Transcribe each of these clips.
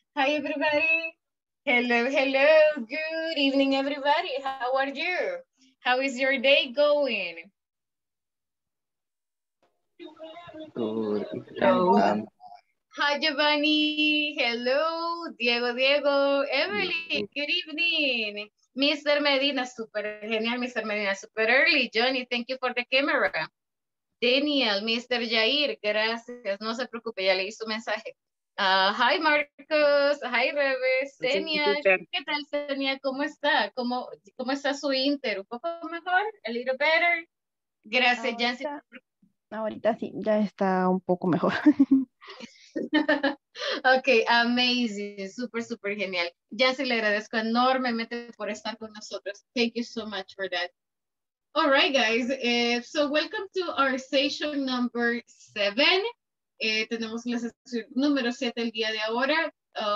Hi, everybody. Hello, hello. Good evening, everybody. How are you? How is your day going? Good evening. Hello. Hi, Giovanni. Hello, Diego, Diego. Evelyn, good evening. Mr. Medina, super genial. Mr. Medina, super early. Johnny, thank you for the camera. Daniel, Mr. Jair, gracias. No se preocupe, ya leí su mensaje. Hi Marcos, hi Rebe, Sí, Senia, teacher. ¿qué tal Senia? ¿Cómo está? ¿Cómo está su Inter? ¿Un poco mejor? ¿A little better? Gracias, Jancy. Ahorita sí, ya está un poco mejor. Ok, amazing, súper, súper genial. Jancy, le agradezco enormemente por estar con nosotros. Thank you so much for that. All right, guys. So welcome to our session number 7. Tenemos la sesión número 7 el día de ahora.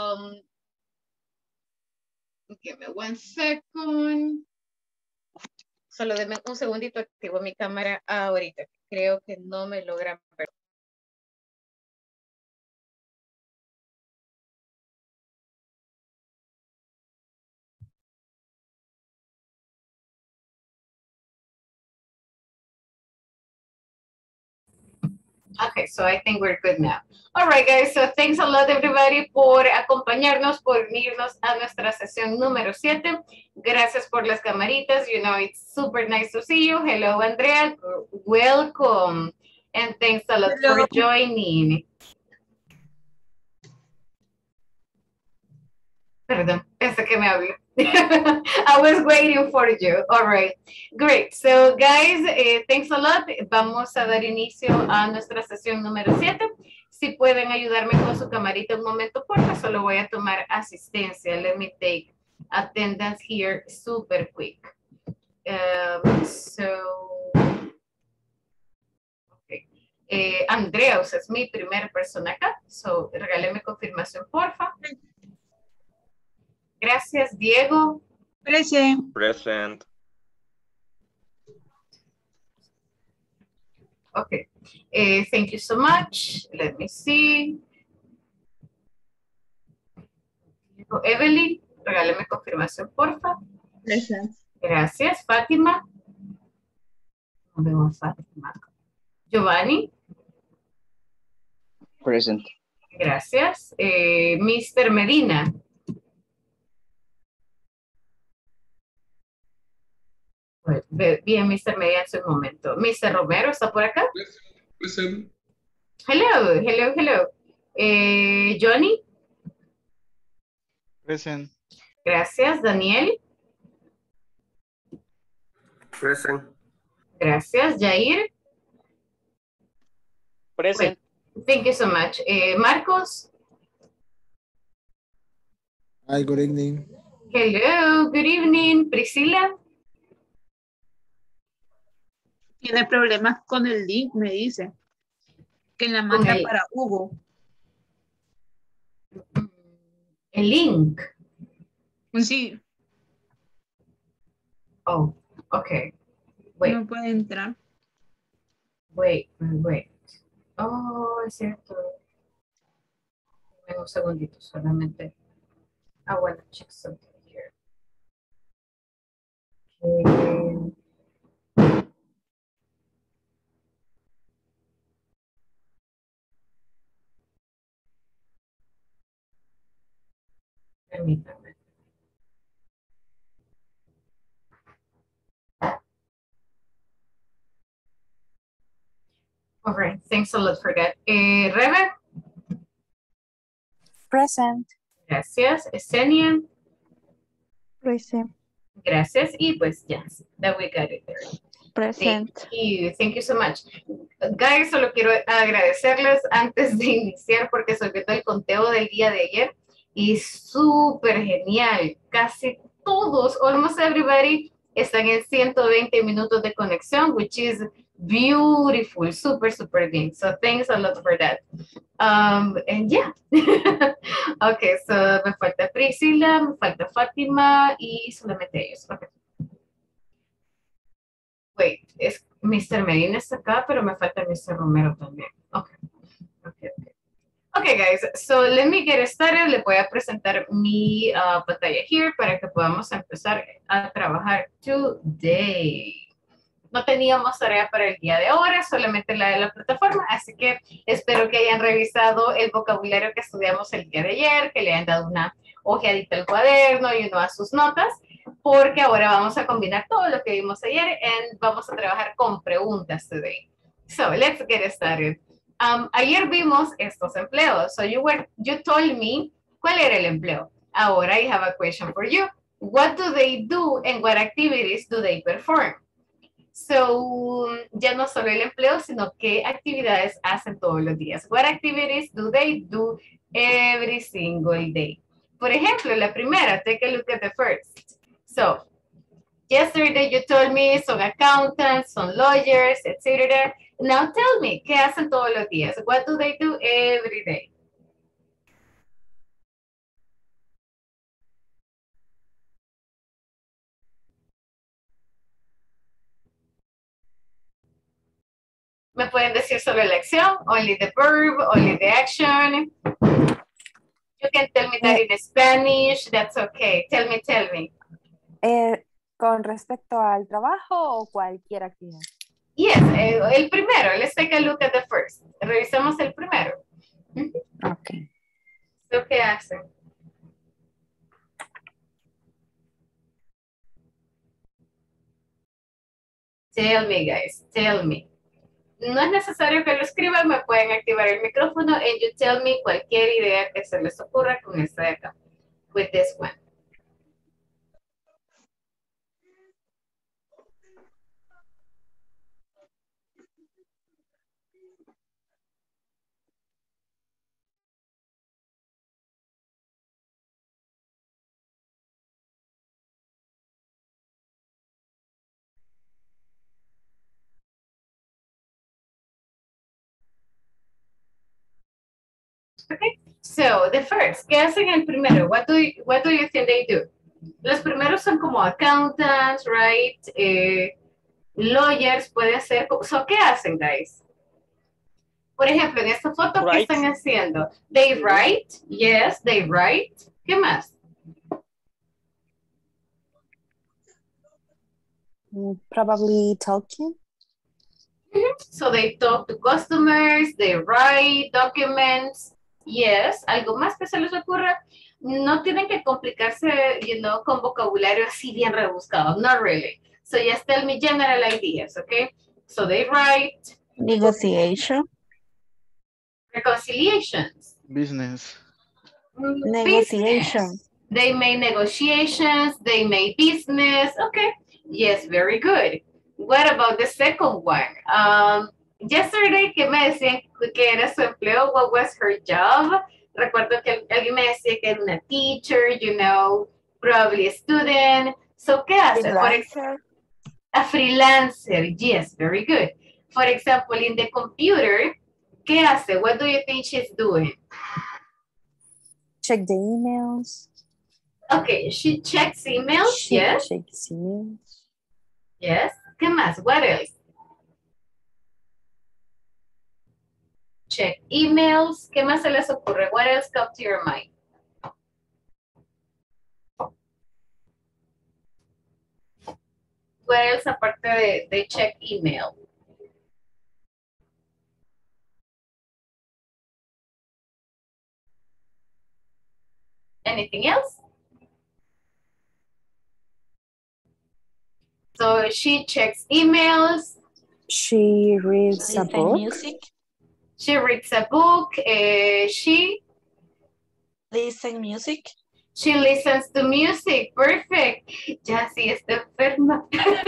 Give me one second. Solo denme un segundito, activo mi cámara ahorita. Creo que no me logran ver. Okay, so I think we're good now. All right, guys, so thanks a lot, everybody, por acompañarnos, por unirnos a nuestra sesión número 7. Gracias por las camaritas. You know, it's super nice to see you. Hello, Andrea. Welcome. And thanks a lot for joining. Perdón, pensé que me habló. I was waiting for you. All right, great. So, guys, thanks a lot. Vamos a dar inicio a nuestra sesión número 7. Si pueden ayudarme con su camarita un momento, porfa, solo voy a tomar asistencia. Let me take attendance here super quick. Okay. Andrea, usted es mi primera persona acá. So, regáleme confirmación, porfa. Gracias, Diego. Present. Present. Okay. Thank you so much. Let me see. Evelyn, regáleme confirmación, porfa. Present. Gracias. Fátima. No veo a Fátima. Giovanni. Present. Gracias. Mr. Medina. Bien, Mr. Medina, en su momento. Mr. Romero, ¿está por acá? Present. Hello, hello, hello. Johnny. Present. Gracias. Daniel. Present. Gracias. Jair. Present. Thank you so much. Marcos. Hi, good evening. Hello, good evening. Priscila. Tiene problemas con el link, me dice. Que la manda para Hugo. El link. Sí. Oh, okay. Wait. No puede entrar. Wait. Oh, es cierto. Un segundito solamente. I want to check something here. Okay. Permítame. All right, thanks a lot for that. Rebe. Present. Gracias. Esenia. Present. Gracias. Y pues ya, that we got it there. Present. Thank you so much. Guys, solo quiero agradecerles antes de iniciar porque se olvidó el conteo del día de ayer y súper genial. Casi todos, almost everybody, están en 120 minutos de conexión, which is beautiful, super bien. So thanks a lot for that. And yeah. Okay, so me falta Priscila, me falta Fátima y solamente ellos. Okay. Wait, es Mr. Medina está acá, pero me falta Mr. Romero también. Ok, Okay, guys, so let me get started. Le voy a presentar mi pantalla here para que podamos empezar a trabajar today. No teníamos tarea para el día de ahora, solamente la de la plataforma, así que espero que hayan revisado el vocabulario que estudiamos el día de ayer, que le hayan dado una ojeadita al cuaderno y uno a sus notas, porque ahora vamos a combinar todo lo que vimos ayer y vamos a trabajar con preguntas today. So, let's get started. Ayer vimos estos empleos. So, you told me cuál era el empleo. Ahora I have a question for you. What do they do and what activities do they perform? So, ya no solo el empleo, sino qué actividades hacen todos los días. What activities do they do every single day? Por ejemplo, la primera, take a look at the first. So, yesterday you told me son accountants, son lawyers, etc. Now tell me, ¿qué hacen todos los días? What do they do every day? ¿Me pueden decir sobre la acción? Only the verb, only the action. You can tell me that in Spanish, that's okay. Tell me. ¿Con respecto al trabajo o cualquier actividad? Yes, el primero. Let's take a look at the first. Revisamos el primero. Ok. So, ¿qué hacen? Tell me, guys. Tell me. No es necesario que lo escriban, me pueden activar el micrófono and you tell me cualquier idea que se les ocurra con esta de acá. With this one. Okay, so the first, ¿qué hacen el primero? What do you think they do? Los primeros son como accountants, right? Lawyers, puede ser. So, ¿qué hacen, guys? Por ejemplo, en esta foto, ¿qué están haciendo? They write, yes, they write. ¿Qué más? Probably talking. So they talk to customers, they write documents. Yes, algo más que se les ocurra. No tienen que complicarse, con vocabulario así bien rebuscado. Not really. So just tell me general ideas, okay? So they write. Negotiation. Reconciliations. Business. Negotiation. Business. They make negotiations, they make business. Okay, yes, very good. What about the second one? Yesterday, que me decían que era su empleo, what was her job? Recuerdo que alguien me decía que era una teacher, probably a student. So, ¿qué hace? A freelancer, yes, very good. For example, in the computer, ¿qué hace? What do you think she's doing? Check the emails. Okay, she checks emails, yes? She checks emails. Yes. ¿Qué más? What else? Check emails. ¿Qué más se les ocurre? What else comes to your mind? What else aparte de check email? Anything else? So she checks emails. She reads a book. Music. She reads a book. She Listen music. She listens to music. Perfect. Ya sí está enferma.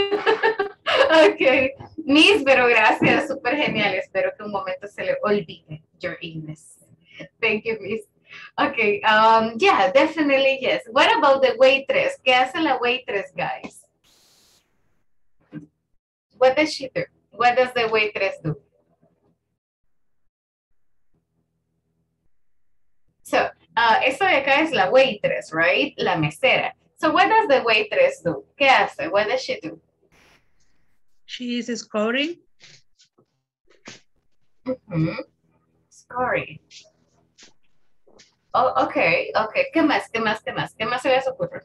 Ok. Miss, pero gracias. Súper genial. Espero que un momento se le olvide your illness. Thank you, Miss. Okay. Yeah, definitely yes. What about the waitress? ¿Qué hace la waitress, guys? What does she do? What does the waitress do? So, esto de acá es la waitress, right? La mesera. So, what does the waitress do? ¿Qué hace? What does she do? She is scoring. Scoring. Oh, okay, okay. ¿Qué más? ¿Qué más? ¿Qué más? ¿Qué más se les ocurre?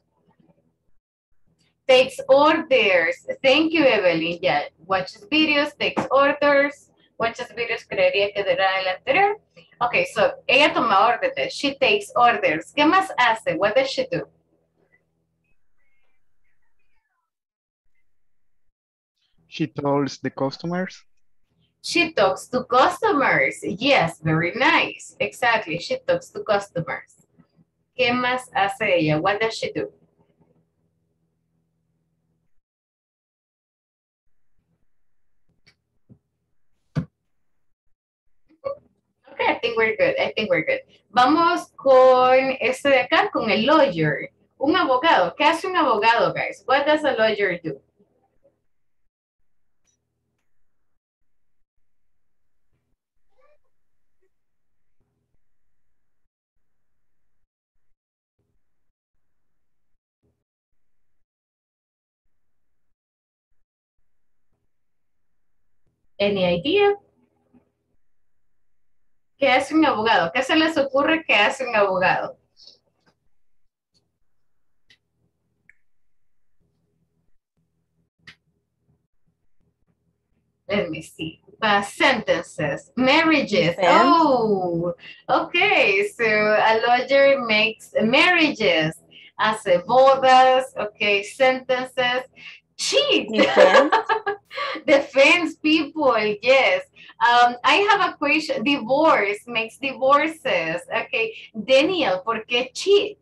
Takes orders. Thank you, Evelyn. Yeah. Watches videos, takes orders. Watches videos, creería que era el anterior. Okay, so ella toma órdenes. She takes orders. ¿Qué más hace? What does she do? She tells the customers. She talks to customers. Yes, very nice. Exactly. She talks to customers. ¿Qué más hace ella? What does she do? Okay, I think we're good. I think we're good. Vamos con este de acá, con el lawyer. Un abogado. ¿Qué hace un abogado, guys? What does a lawyer do? Any idea? ¿Qué hace un abogado? ¿Qué se les ocurre que hace un abogado? Let me see. Sentences, marriages. Defense. Oh, okay. So a lawyer makes marriages, hace bodas. Okay, sentences. Cheat. Defense. Defense people. Yes. I have a question. Divorce makes divorces. Okay, Daniel, ¿por qué cheat?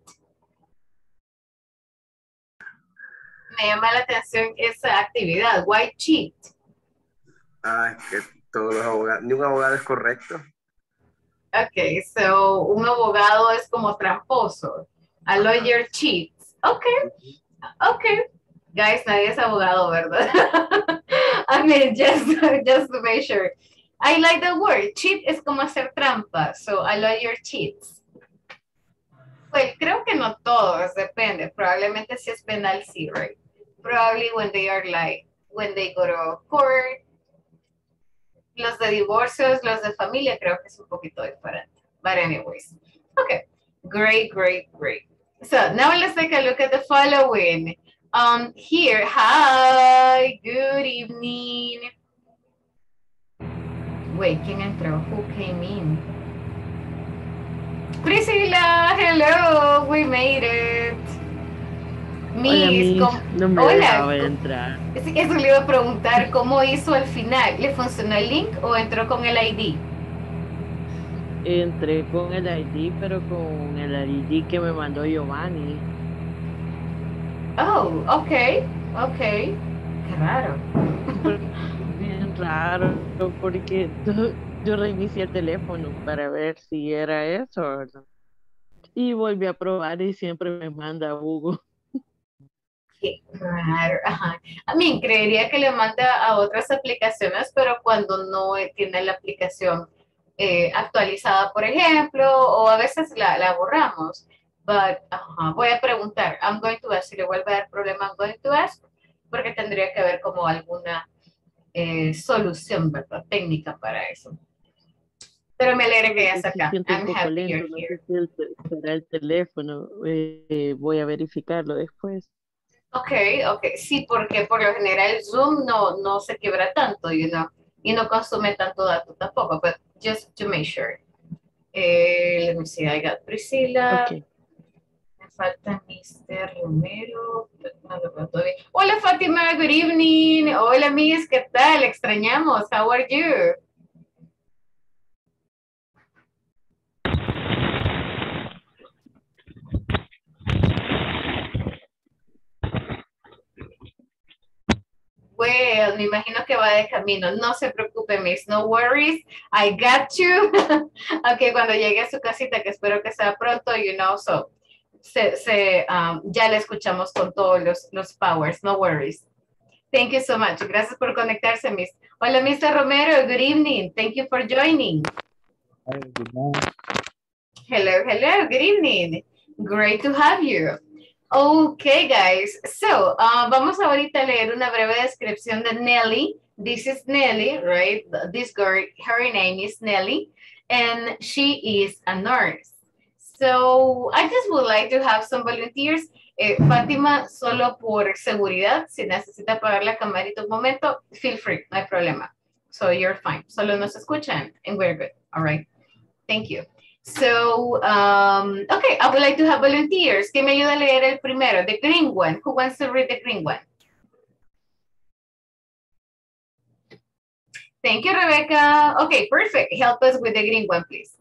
Me llama la atención esa actividad. Why cheat? Ah, es que todos los abogados, ni un abogado es correcto. Okay, so un abogado es como tramposo. A lawyer cheats. Okay, okay. Guys, nadie es abogado, ¿verdad? I mean, just to make sure. I like the word. Cheat es como hacer trampa. So a lawyer cheats. Well, creo que no todos, depende. Probablemente si es penal, sí, right? Probably when they are like, when they go to court. Los de divorcios, los de familia, creo que es un poquito diferente. But anyways, okay. Great, great, great. So now let's take a look at the following. Here, hi, good evening. Wait, ¿quién entró? Who came in? Priscilla, hello, we made it. Miss, no me hola. dejaba entrar. Eso le iba a preguntar, ¿cómo hizo al final? ¿Le funcionó el link o entró con el ID? Entré con el ID, pero con el ID que me mandó Giovanni. Oh, ok, ok. Qué raro. Bien raro, porque yo reinicié el teléfono para ver si era eso, ¿verdad? Y volví a probar y siempre me manda Hugo. Qué raro. Ajá. A mí creería que le manda a otras aplicaciones, pero cuando no tiene la aplicación actualizada, por ejemplo, o a veces la borramos. But, voy a preguntar. I'm going to ask. Si le vuelve a dar problema, I'm going to ask, porque tendría que haber como alguna solución, ¿verdad? Técnica para eso. Pero me alegra que ya está acá. Siento un I'm poco happy lento, you're no here. sé si será el teléfono. Voy a verificarlo después. Ok, ok. Sí, porque por lo general Zoom no se quiebra tanto, you know, y no consume tanto dato tampoco, but just to make sure. Let me see, I got Priscilla. Okay. Me falta Mr. Romero. No lo veo todavía. Hola Fátima, good evening. Hola Miss, ¿qué tal? Extrañamos. How are you? Well, me imagino que va de camino. No se preocupe, Miss. No worries. I got you. Ok, cuando llegue a su casita, que espero que sea pronto, you know, so ya le escuchamos con todos los powers. No worries. Thank you so much. Gracias por conectarse, Miss. Hola, Mr. Romero. Good evening. Thank you for joining. Hi, good morning. Hello, hello. Good evening. Great to have you. Okay, guys. So, vamos ahorita a leer una breve descripción de Nelly. This is Nelly, right? This girl, her name is Nelly, and she is a nurse. So I just would like to have some volunteers. Fátima, solo por seguridad, si necesita apagar la camarita un momento, feel free, no hay problema. So you're fine. Solo nos escuchan and we're good. All right. Thank you. So, okay, I would like to have volunteers. ¿Quién me ayuda a leer el primero? The green one. Who wants to read the green one? Thank you, Rebecca. Okay, perfect. Help us with the green one, please.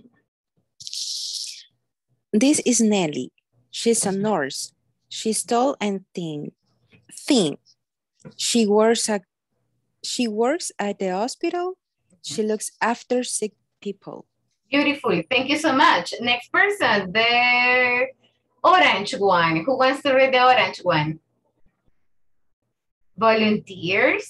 This is Nelly. She's a nurse. She's tall and thin. She works at the hospital. She looks after sick people. Beautiful. Thank you so much. Next person, the orange one. Who wants to read the orange one? Volunteers?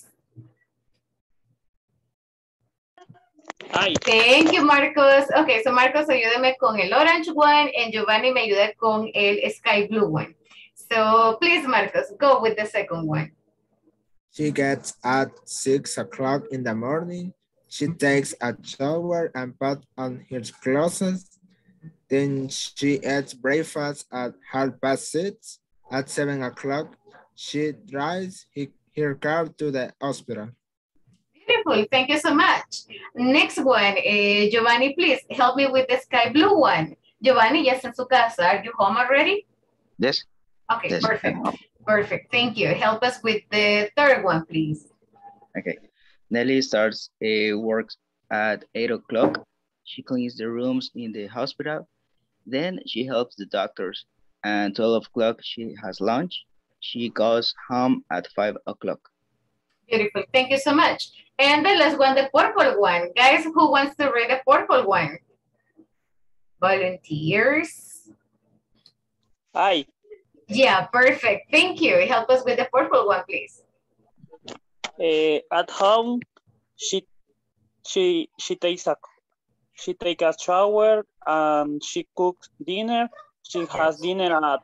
Hi. Thank you, Marcos. Okay, so Marcos, ayúdame con el orange one and Giovanni me ayuda con el sky blue one. So please, Marcos, go with the second one. She gets at 6 o'clock in the morning. She takes a shower and puts on her clothes. Then she eats breakfast at 6:30. At 7 o'clock, she drives her car to the hospital. Beautiful, thank you so much. Next one, Giovanni, please help me with the sky blue one. Giovanni, yes, en su casa. Are you home already? Yes. Okay, Yes. perfect. Perfect, thank you. Help us with the third one, please. Okay. Nelly starts work at 8 o'clock. She cleans the rooms in the hospital. Then she helps the doctors. And 12 o'clock, she has lunch. She goes home at 5 o'clock. Beautiful, thank you so much. And the last one, the purple one. Guys, who wants to read the purple one? Volunteers? Hi. Yeah, perfect. Thank you. Help us with the purple one, please. At home, she takes a shower and she cooks dinner. She has dinner at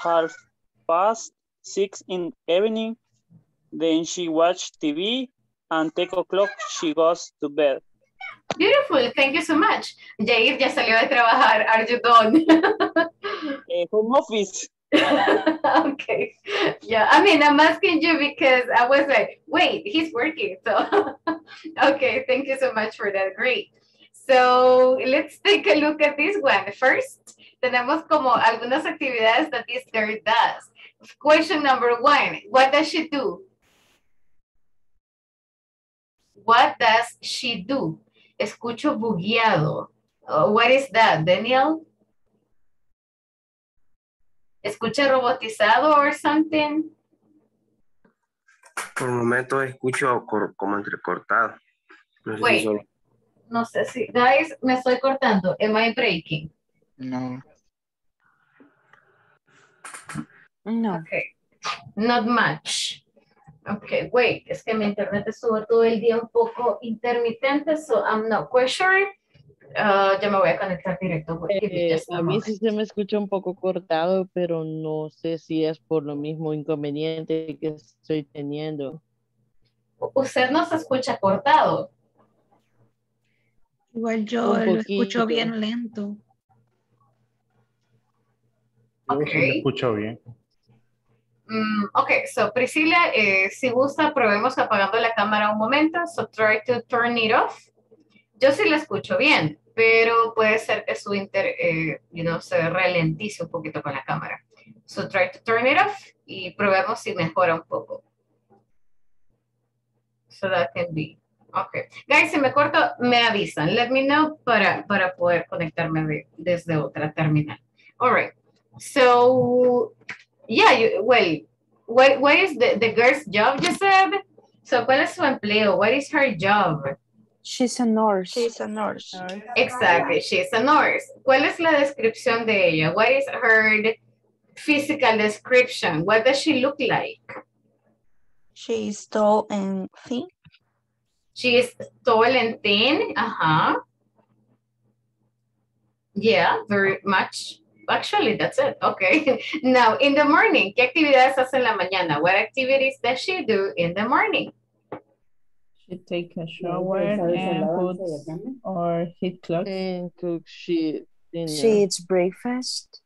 6:30 in the evening. Then she watches TV and 10 o'clock she goes to bed. Beautiful, thank you so much. Jair ya salió de trabajar. Are you done? Home office. Okay. Yeah, I mean, I'm asking you because I was like, wait, he's working. So, okay, thank you so much for that. Great. So, let's take a look at this one. First, tenemos como algunas actividades that this girl does. Question number one, what does she do? What does she do? Escucho bugueado. What is that, Daniel? ¿Escucha robotizado or something? Por momentos escucho como entrecortado. No sé Wait. si solo. No sé si, guys, me estoy cortando. Am I breaking? No. No. Okay. Not much. Okay, wait. Es que mi internet estuvo todo el día un poco intermitente, so I'm not quite sure. Ya me voy a conectar directo. Give me just a A mí moment. sí se me escucha un poco cortado, pero no sé si es por lo mismo inconveniente que estoy teniendo. Usted no se escucha cortado. Igual yo Un lo escucho poquito. bien lento. Yo sí Ok. me escucho bien. Okay, so Priscila, si gusta, probemos apagando la cámara un momento. So try to turn it off. Yo sí la escucho bien, pero puede ser que su se ralentice un poquito con la cámara. So try to turn it off y probemos si mejora un poco. So that can be. Okay. Guys, si me corto, me avisan. Let me know para poder conectarme desde otra terminal. All right. So, yeah, what is the girl's job, you said? So, ¿cuál es su empleo? What is her job? She's a nurse. She's a nurse. Exactly, she's a nurse. ¿Cuál es la descripción de ella? What is her physical description? What does she look like? She is tall and thin. She is tall and thin. Yeah, very much. Actually, that's it. Okay. Now, in the morning, ¿qué actividades hace en la mañana? What activities does she do in the morning? She take a shower and puts or heat clothes. And cook, she dinner. She eats breakfast.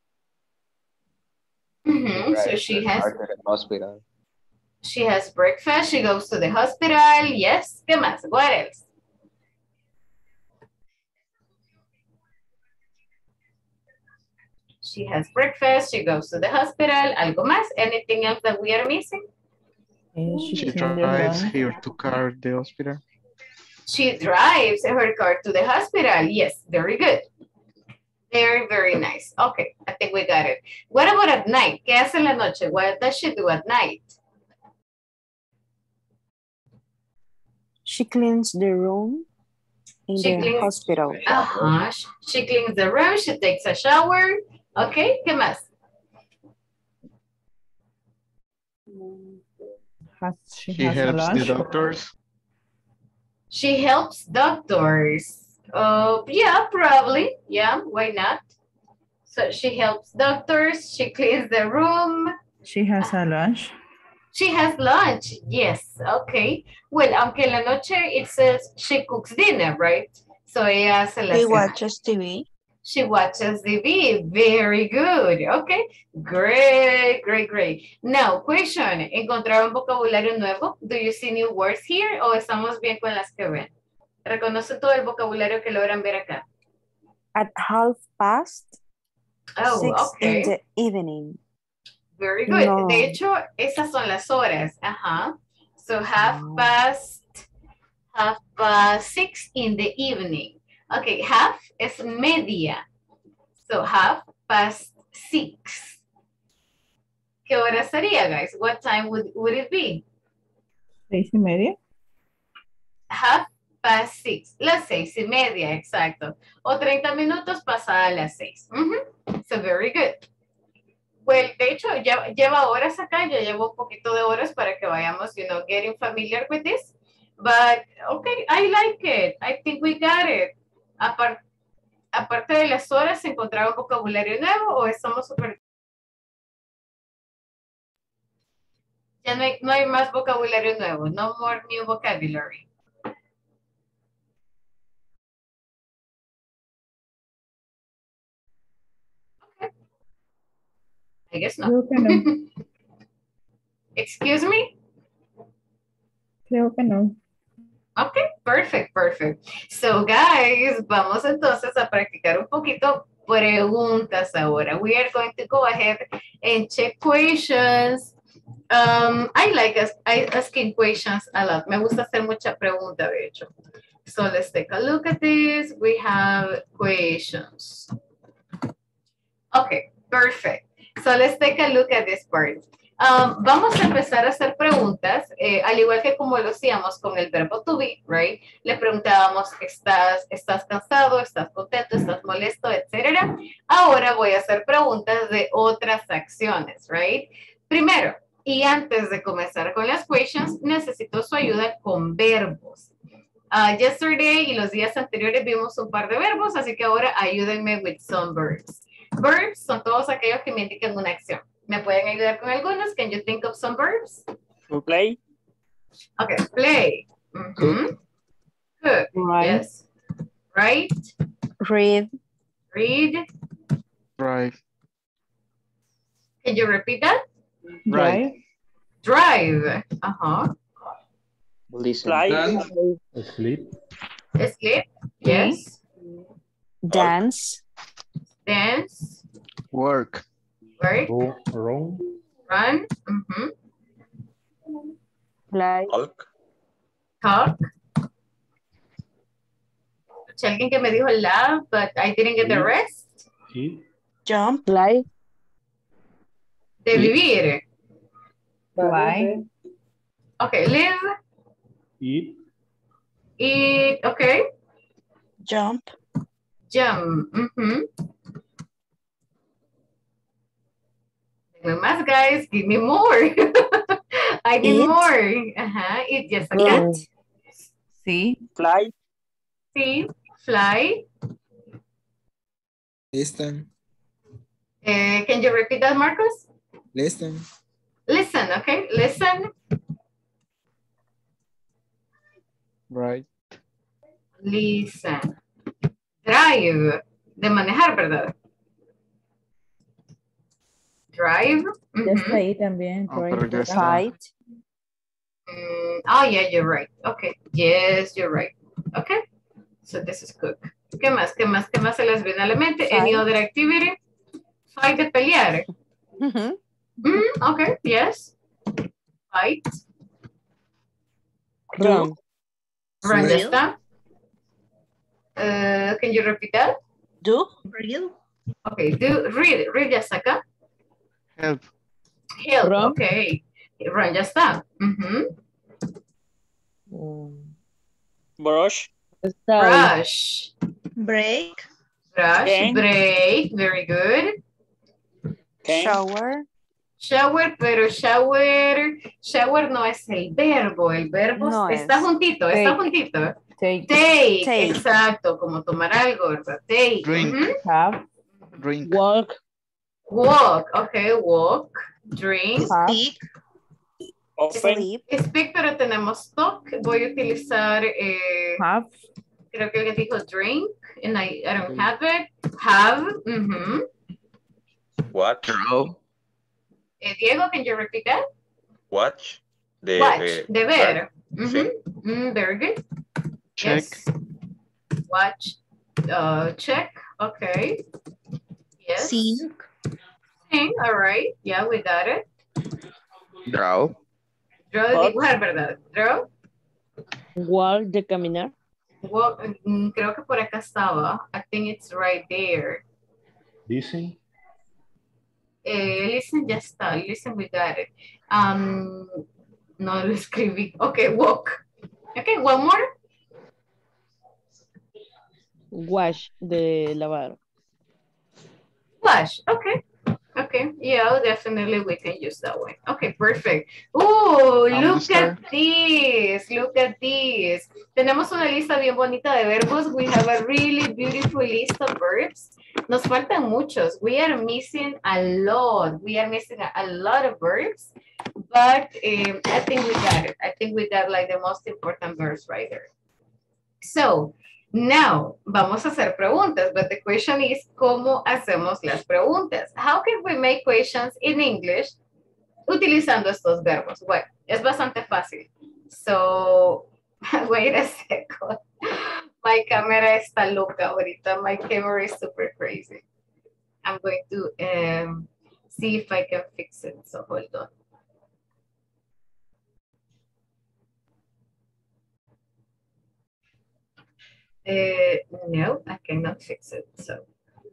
So Right, she the has car to the hospital. breakfast. She goes to the hospital. Yes. ¿Qué más? What else? She has breakfast. She goes to the hospital. ¿Algo más? Anything else that we are missing? She drives here to car the hospital. She drives her car to the hospital. Yes, very good. Very, very nice. Okay, I think we got it. What about at night? ¿Qué hace en la noche? What does she do at night? She cleans the room in She the cleans- hospital. She cleans the room. She takes a shower. Okay, ¿qué más? She helps the doctors. She helps doctors. Yeah, probably. Yeah, why not? So she helps doctors. She cleans the room. She has a lunch. She has lunch. Yes. Okay. Well, aunque en la noche it says she cooks dinner, right? So ella hace la She cena. watches TV. She watches TV. Very good. Okay. Great, great, great. Now, question. ¿Encontraron vocabulario nuevo? Do you see new words here? ¿O estamos bien con las que ven? ¿Reconoce todo el vocabulario que logran ver acá? At 6:30 Oh, okay. in the evening. Very good. No. De hecho, esas son las horas. Ajá. So half past 6 in the evening. Okay, half es media. So 6:30. ¿Qué hora sería, guys? What time would it be? 6:30. 6:30. Las 6:30, exacto. O 30 minutos pasada las 6. So very good. Well, de hecho, ya lleva horas acá, ya llevo un poquito de horas para que vayamos, getting familiar with this. But, okay, I like it. I think we got it. Aparte de las horas, ¿encontraron vocabulario nuevo o estamos súper... Ya no hay más vocabulario nuevo. No more new vocabulary. I guess not. Creo que no. Excuse me? Creo que no. Okay, perfect, perfect. So guys, vamos entonces a practicar un poquito preguntas ahora. We are going to go ahead and check questions. I like asking questions a lot. Me gusta hacer mucha pregunta, de hecho. So let's take a look at this. We have questions. Okay, perfect. So let's take a look at this part. Vamos a empezar a hacer preguntas, al igual que como lo hacíamos con el verbo to be, right? Le preguntábamos, ¿estás cansado? ¿Estás contento? ¿Estás molesto? Etcétera. Ahora voy a hacer preguntas de otras acciones, right? Primero, y antes de comenzar con las questions, necesito su ayuda con verbos. Yesterday y los días anteriores vimos un par de verbos, así que ahora ayúdenme with some verbs. Verbs son todos aquellos que me indican una acción. ¿Me pueden ayudar con algunos? Can you think of some verbs? Play. Okay, play. Cook. Right. Yes. Right. Read. Read. Drive. Can you repeat that? Right. Drive. Uh-huh. Listen. Fly. Sleep. Sleep. Yes. Dance. Dance. Work. Work. Run. Run. Fly. Talk. Alguien que me dijo laugh, but I didn't get the rest. Eat. Jump. Fly. De vivir. Fly. Okay, live. Eat. Eat. Okay. Jump. Jump. Give me más, guys. Give me more. I need Eat. more. Eat. Yes, again. See. Fly. See. Fly. Listen. Can you repeat that, Marcos? Listen. Listen, okay? Listen. Right. Listen. Drive. de manejar, ¿verdad? Drive. Ya está ahí también. pero ya está. Fight. Oh, yeah, you're right. Okay. Yes, you're right. Okay. So this is cook. ¿Qué más? ¿Qué más? ¿Qué más se les viene a la mente? Any other activity? Fight de pelear. Okay. Yes. Fight. Run. Run, ya está. Can you repeat that? Do. Read. Okay. Do. Read. Read ya está acá. Help. Help. Run. Okay. Run ya está. Brush. Brush. Break. Brush. Cane. Break. Very good. Cane. Shower. Shower, pero shower no es el verbo No está es. juntito, está juntito. Take. Take, exacto, como tomar algo, ¿verdad? Take. Drink. Have. Drink. Walk. Walk, okay, walk, drink. Speak. Open. Sleep. Speak, pero tenemos talk. Voy a utilizar, Have. creo que alguien dijo drink, and I don't have it. Have, Watch. Draw. Diego, can you repeat that? Watch. Watch, de ver. Sí. Very good. Check. Yes. Watch, check, okay. Yes. Sing. Sing, all right. Yeah, we got it. Draw. Draw de dibujar, ¿verdad? Draw. Walk de caminar. Walk, creo que por acá estaba. I think it's right there. Listen. Listen, ya está. Listen, we got it. No lo escribí. Okay, walk. Okay, one more. Wash de lavar. Wash. Okay. Okay. Yeah, definitely we can use that one. Okay, perfect. Oh, look at this. Look at this. Tenemos una lista bien bonita de verbos. We have a really beautiful list of verbs. Nos faltan muchos. We are missing a lot. We are missing a lot of verbs. But I think we got it. I think we got like the most important verbs right there. So, now, vamos a hacer preguntas, but the question is, ¿cómo hacemos las preguntas? How can we make questions in English utilizando estos verbos? Bueno, es bastante fácil. So, wait a second. My camera está loca ahorita. My camera is super crazy. I'm going to see if I can fix it. So, hold on. No, I cannot fix it. So,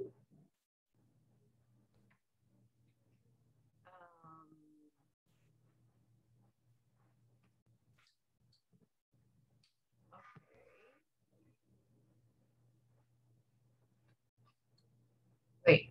wait.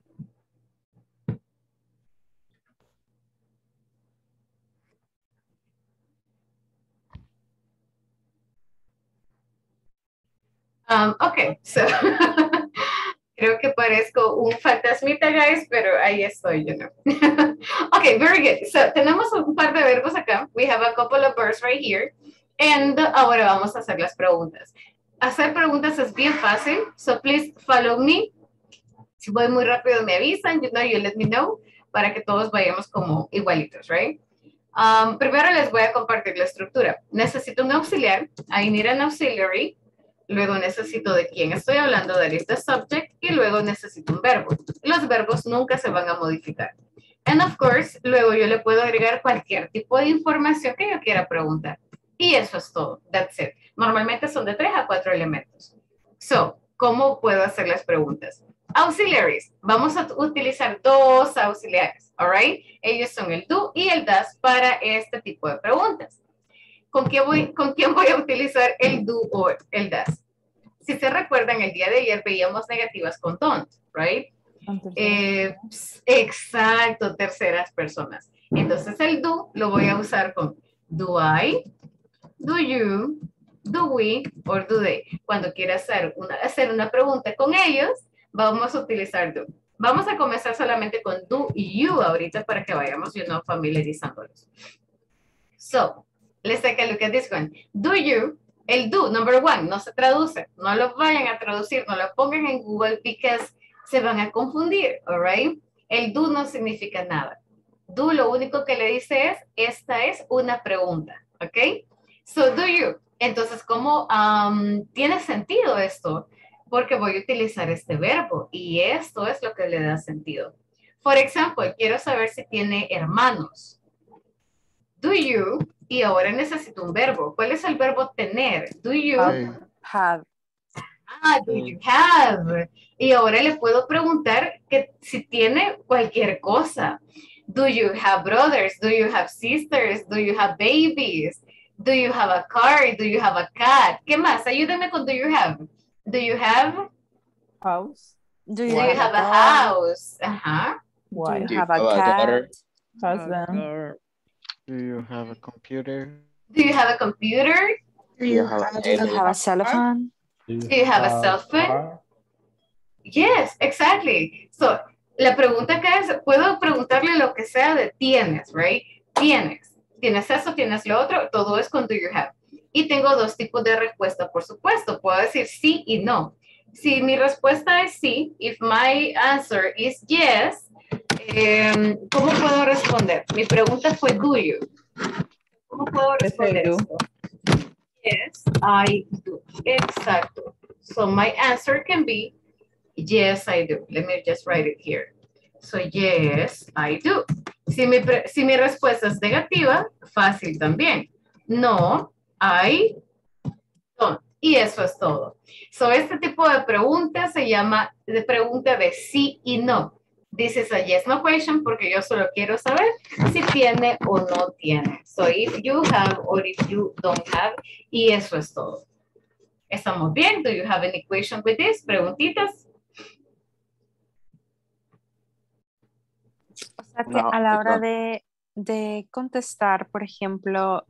Okay, so creo que parezco un fantasmita, guys, pero ahí estoy, you know. Okay, very good. So tenemos un par de verbos acá. We have a couple of verbs right here. And ahora vamos a hacer las preguntas. Hacer preguntas es bien fácil. So please follow me. Si voy muy rápido me avisan, you know, you let me know, para que todos vayamos como igualitos, right? Primero les voy a compartir la estructura. Necesito un auxiliar. I need an auxiliary. Luego necesito de quién estoy hablando, that is the subject, y luego necesito un verbo. Los verbos nunca se van a modificar. And of course, luego yo le puedo agregar cualquier tipo de información que yo quiera preguntar. Y eso es todo. That's it. Normalmente son de 3 a 4 elementos. So, ¿cómo puedo hacer las preguntas? Auxiliaries. Vamos a utilizar 2 auxiliares. All right? Ellos son el do y el does para este tipo de preguntas. ¿Con quién voy a utilizar el do o el does? Si se recuerdan, el día de ayer veíamos negativas con don't, right? Exacto, terceras personas. Entonces el do lo voy a usar con do I, do you, do we, or do they. Cuando quiera hacer una pregunta con ellos, vamos a utilizar do. Vamos a comenzar solamente con do y you ahorita para que vayamos, you know, familiarizándolos. So, let's take a look at this one. Do you El do, number one, no se traduce. No lo vayan a traducir, no lo pongan en Google because se van a confundir, all right? El do no significa nada. Do lo único que le dice es, esta es una pregunta, ¿ok? So, do you. Entonces, ¿cómo tiene sentido esto? Porque voy a utilizar este verbo y esto es lo que le da sentido. Por ejemplo, quiero saber si tiene hermanos. Do you, y ahora necesito un verbo. ¿Cuál es el verbo tener? Do you Have. Ah, do you have? Y ahora le puedo preguntar que si tiene cualquier cosa. Do you have brothers? Do you have sisters? Do you have babies? Do you have a car? Do you have a cat? ¿Qué más? Ayúdenme con do you have. Do you have? House. Do you have a house? Ajá. Why? Do you have a cat? Husband. Do you have a computer? Do you have a computer? Do you have a cell phone? Do you have a cell phone? Yes, exactly. So, la pregunta acá es, puedo preguntarle lo que sea de tienes, right? Tienes. Tienes eso, tienes lo otro, todo es con do you have. Y tengo dos tipos de respuesta, por supuesto. Puedo decir sí y no. Si mi respuesta es sí, if my answer is yes, ¿cómo puedo responder? Mi pregunta fue do you. ¿Cómo puedo responder esto? Yes, I do. Exacto. So my answer can be yes, I do. Let me just write it here. So yes, I do. Si mi respuesta es negativa, fácil también. No, I don't. Y eso es todo. So este tipo de pregunta se llama de pregunta de sí y no. This is a yes no question porque yo solo quiero saber si tiene o no tiene. So if you have or if you don't have, y eso es todo. ¿Estamos bien? Do you have any question with this? Preguntitas. O sea que a la hora de contestar, por ejemplo,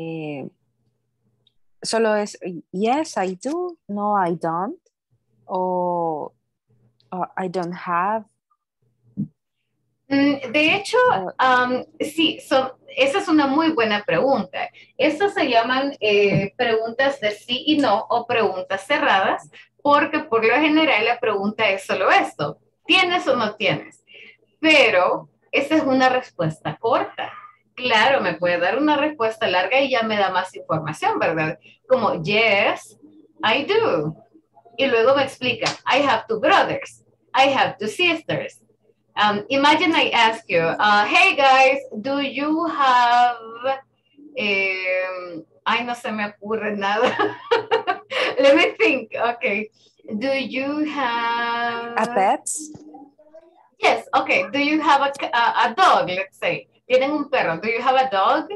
solo es yes, I do, no, I don't, o I don't have. De hecho, sí, esa es una muy buena pregunta. Estas se llaman preguntas de sí y no o preguntas cerradas, porque por lo general la pregunta es solo esto, ¿tienes o no tienes? Pero esa es una respuesta corta. Claro, me puede dar una respuesta larga y ya me da más información, ¿verdad? Como, yes, I do. Y luego me explica, I have 2 brothers, I have 2 sisters. Imagine I ask you, hey guys, do you have, ay, no se me ocurre nada. Let me think, okay. Do you have... A pet? Yes, okay. Do you have a dog, let's say? Tienen un perro. Do you have a dog?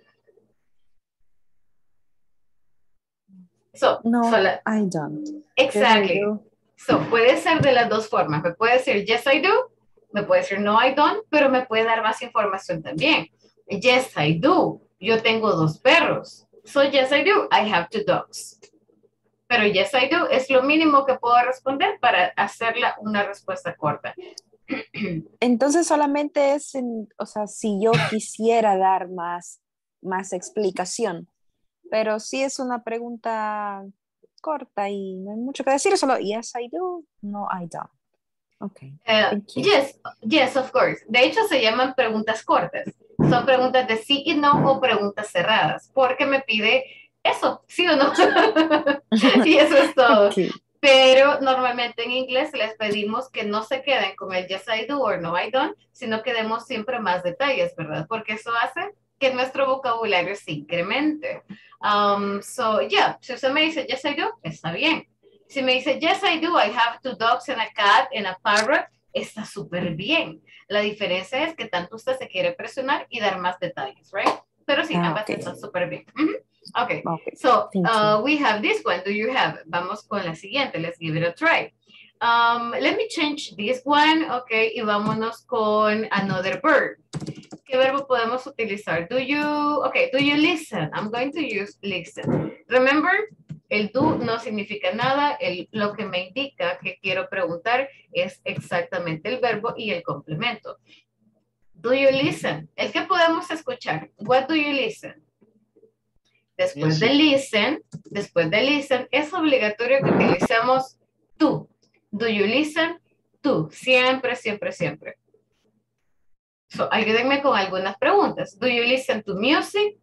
So, no, I don't. Exactly. Yes, I do. So, puede ser de las dos formas. Me puede decir yes, I do. Me puede decir no, I don't. Pero me puede dar más información también. Yes, I do. Yo tengo 2 perros. So, yes, I do. I have 2 dogs. Pero yes, I do es lo mínimo que puedo responder para hacerla una respuesta corta. Entonces solamente es, o sea, si yo quisiera dar más explicación, pero si es una pregunta corta y no hay mucho que decir, solo yes, I do, no, I don't. Okay. Yes, of course. De hecho, se llaman preguntas cortas. Son preguntas de sí y no o preguntas cerradas, porque me pide eso, sí o no. Y eso es todo. Okay. Pero normalmente en inglés les pedimos que no se queden con el yes, I do o no, I don't, sino que demos siempre más detalles, ¿verdad? Porque eso hace que nuestro vocabulario se incremente. So, yeah, si usted me dice yes, I do, está bien. Si me dice yes, I do, I have 2 dogs and a cat and a parrot, está súper bien. La diferencia es que tanto usted se quiere presionar y dar más detalles, right? Pero sí, ambas están súper bien. Okay, so we have this one. Do you have? Vamos con la siguiente. Let's give it a try. Let me change this one. Okay, y vámonos con another verb. ¿Qué verbo podemos utilizar? Do you listen? I'm going to use listen. Remember, el do no significa nada. Lo que me indica que quiero preguntar es exactamente el verbo y el complemento. Do you listen? ¿El que podemos escuchar? What do you listen? Después de listen, es obligatorio que utilicemos to. Do you listen? To. Siempre, siempre, siempre. So, ayúdenme con algunas preguntas. Do you listen to music?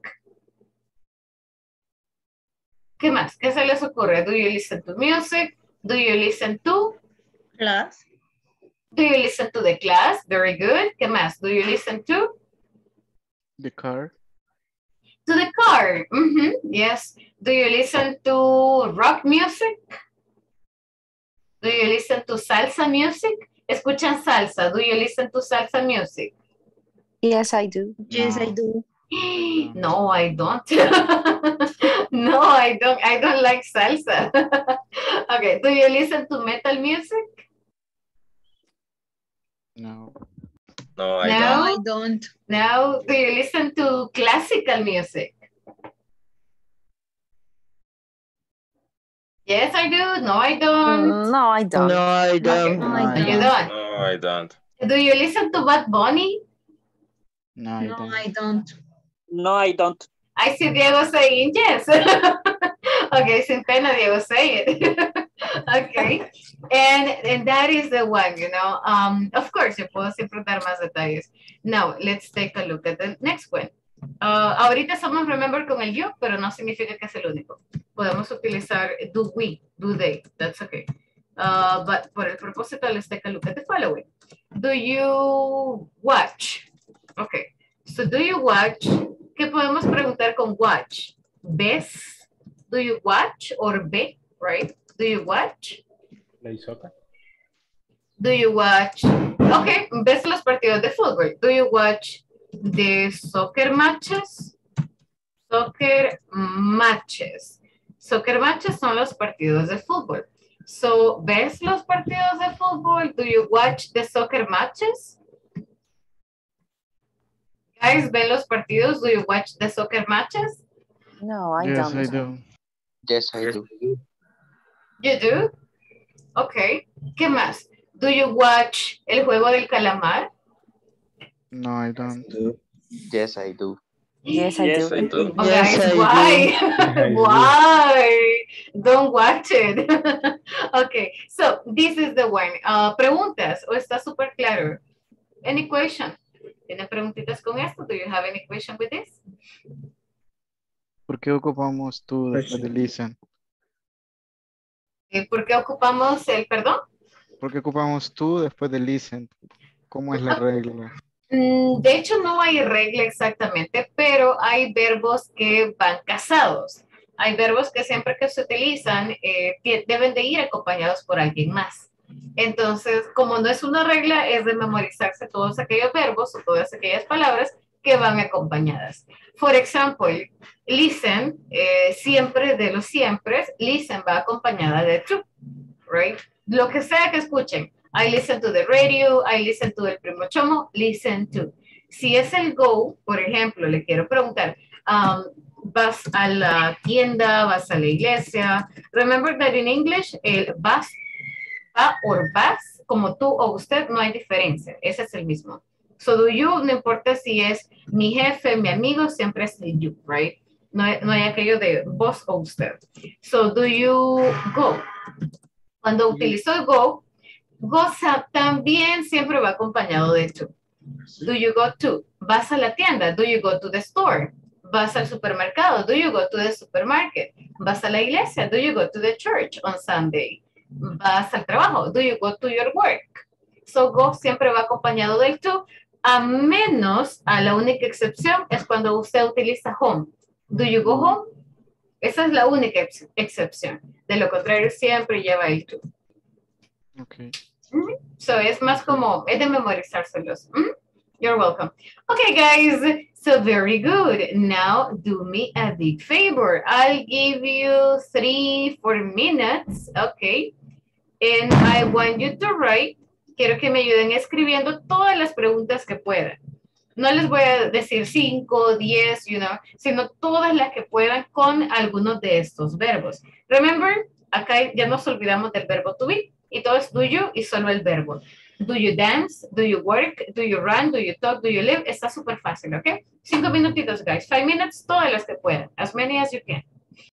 ¿Qué más? ¿Qué se les ocurre? Do you listen to music? Do you listen to? Class. Do you listen to the class? Very good. ¿Qué más? Do you listen to? The car. To the car. Yes. Do you listen to rock music? Do you listen to salsa music? ¿Escuchan salsa? Do you listen to salsa music? Yes, I do. Yes, I do. No, I don't. No, I don't. I don't like salsa. Okay. Do you listen to metal music? No. No, I No, don't. I don't. No. Do you listen to classical music? Yes, I do. No, I don't. No, I don't. No, I don't. Okay. No, I You don't. don't. No, I don't. Do you listen to Bad Bunny? No, I No, don't. I don't. No, I don't. I see Diego saying yes. Okay, sin pena, Diego, say it. Okay, and that is the one, you know. Of course, yo puedo siempre dar más detalles. Now, let's take a look at the next one. Ahorita somos remember con el yo, pero no significa que es el único. Podemos utilizar do we, do they, that's okay. But por el propósito, let's take a look at the following. Do you watch? Okay, so do you watch? ¿Qué podemos preguntar con watch? ¿Ves? Do you watch or ve, right? Do you watch? ¿Play soccer? Do you watch? Okay, ¿ves los partidos de fútbol? Do you watch the soccer matches? Soccer matches. Soccer matches son los partidos de fútbol. So, ¿ves los partidos de fútbol? Do you watch the soccer matches? Guys, ¿ven los partidos? Do you watch the soccer matches? No, I Yes, don't. I do. Yes, I do. You do? Okay. ¿Qué más? Do you watch el juego del calamar? No, I don't. Yes, I do. Yes, I Yes, do. I do. Oh, Yes, guys, I why? Why? Don't watch it. Okay, so this is the one. Preguntas, ¿o está súper claro? Any question? ¿Tienen preguntitas con esto? Do you have any question with this? ¿Por qué ocupamos tú después de listen? ¿Por qué ocupamos el perdón? ¿Por qué ocupamos tú después de listen? ¿Cómo es la regla? De hecho, no hay regla exactamente, pero hay verbos que van casados. Hay verbos que siempre que se utilizan deben de ir acompañados por alguien más. Entonces, como no es una regla, es de memorizarse todos aquellos verbos o todas aquellas palabras que van acompañadas. For example, listen, siempre de los siempre, listen va acompañada de to, right? Lo que sea que escuchen. I listen to the radio, I listen to el primo chomo, listen to. Si es el go, por ejemplo, le quiero preguntar, vas a la tienda, vas a la iglesia. Remember that in English, el vas, va or vas, como tú o usted, no hay diferencia. Ese es el mismo. So do you, no importa si es mi jefe, mi amigo, siempre es el you, right? No hay aquello de vos o usted. So do you go? Cuando utilizo el go también siempre va acompañado de to. Do you go to? Vas a la tienda. Do you go to the store? Vas al supermercado. Do you go to the supermarket? Vas a la iglesia. Do you go to the church on Sunday? Vas al trabajo. Do you go to your work? So go siempre va acompañado del to, a menos, a la única excepción es cuando usted utiliza home. Do you go home? Esa es la única excepción. De lo contrario, siempre lleva el to. Okay. So es más como, es de memorizárselos. You're welcome. Okay, guys. So very good. Now do me a big favor. I'll give you 3-4 minutes. Okay. And I want you to write. Quiero que me ayuden escribiendo todas las preguntas que puedan. No les voy a decir 5, 10, sino todas las que puedan con algunos de estos verbos. Remember, acá ya nos olvidamos del verbo to be. y todo es do you y solo el verbo. Do you dance? Do you work? Do you run? Do you talk? Do you live? Está súper fácil, ¿ok? 5 minutitos, guys. 5 minutes, todas las que puedan. As many as you can.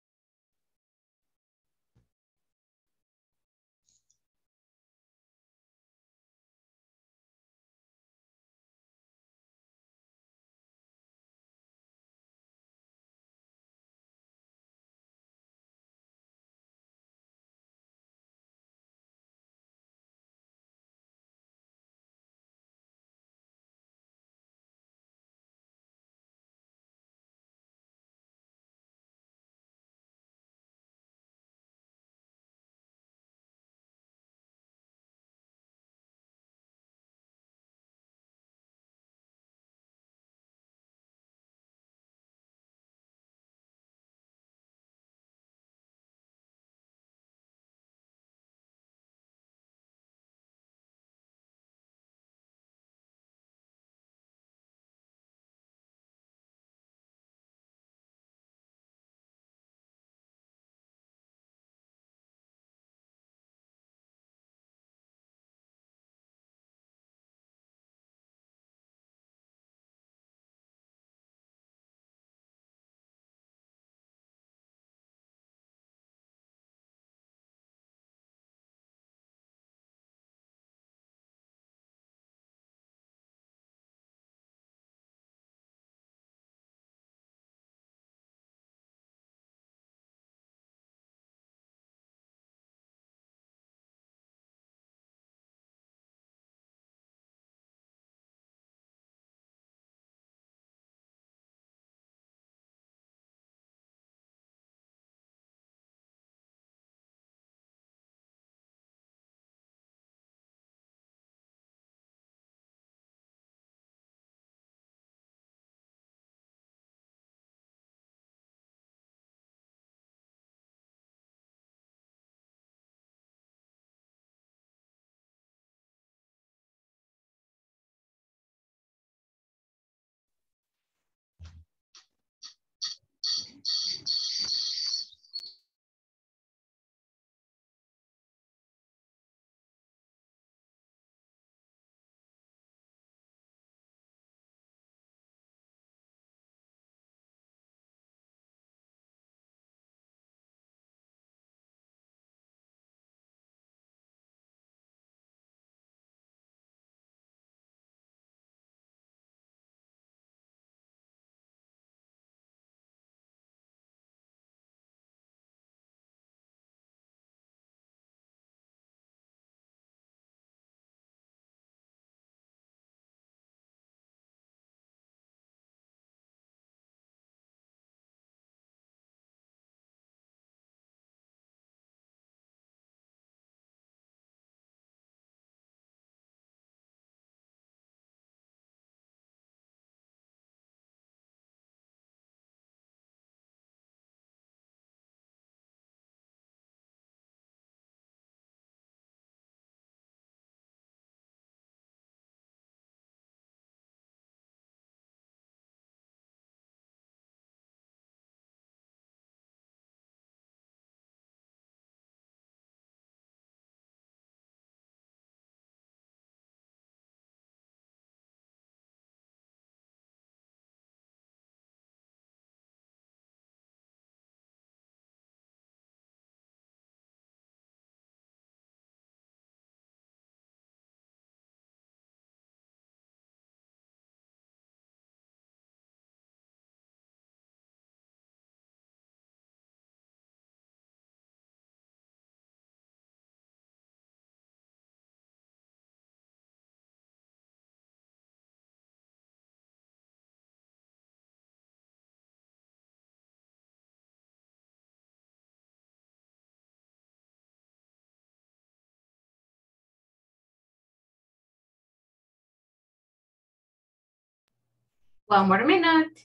One more minute.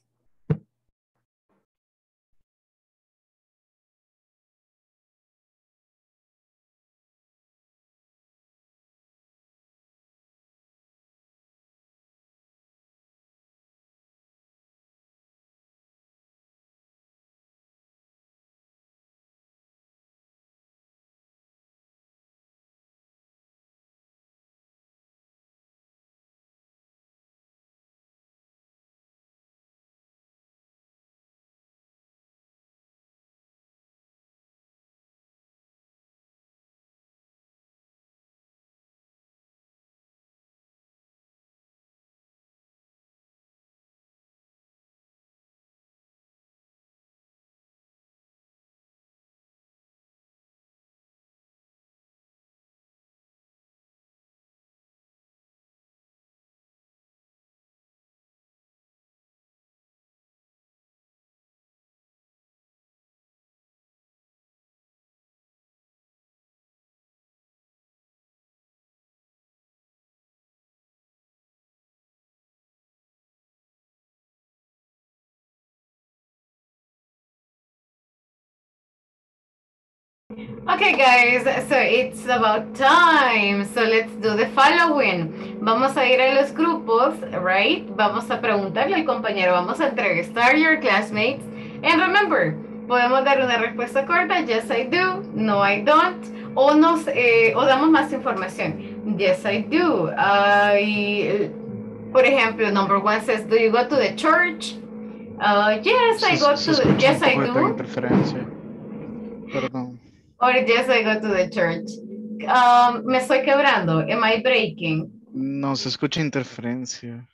Okay, guys, so it's about time. So let's do the following. Vamos a ir a los grupos, right? Vamos a preguntarle al compañero, vamos a entrevistar your classmates. And remember, podemos dar una respuesta corta, yes I do, no I don't, o damos más información. Yes I do. Por ejemplo, number one says, do you go to the church? Yes, I go Se to the, escucha un yes I poco de do. interferencia. Perdón. Or yes, I go to the church. Me estoy quebrando. Am I breaking? No, se escucha interferencia.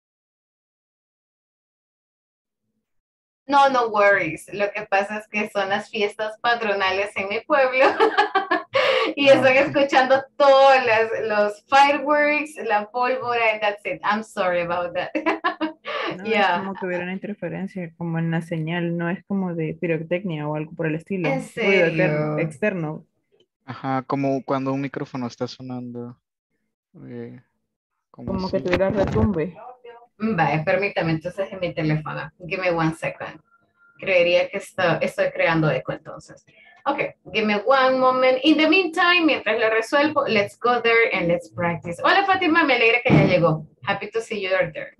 No, no worries. Lo que pasa es que son las fiestas patronales en mi pueblo y están escuchando todos los fireworks, la pólvora, and that's it. I'm sorry about that. No, es Yeah. como que hubiera una interferencia, como en la señal, no es como de pirotecnia o algo por el estilo. ¿En Ruido serio? externo. Ajá, como cuando un micrófono está sonando. Como que así. tuviera retumbe. Vale, permítame entonces en mi teléfono. Give me 1 second. Creería que estoy creando eco entonces. Okay, give me one moment. In the meantime, mientras lo resuelvo, let's go there and let's practice. Hola Fátima, me alegra que ya llegó. Happy to see you there.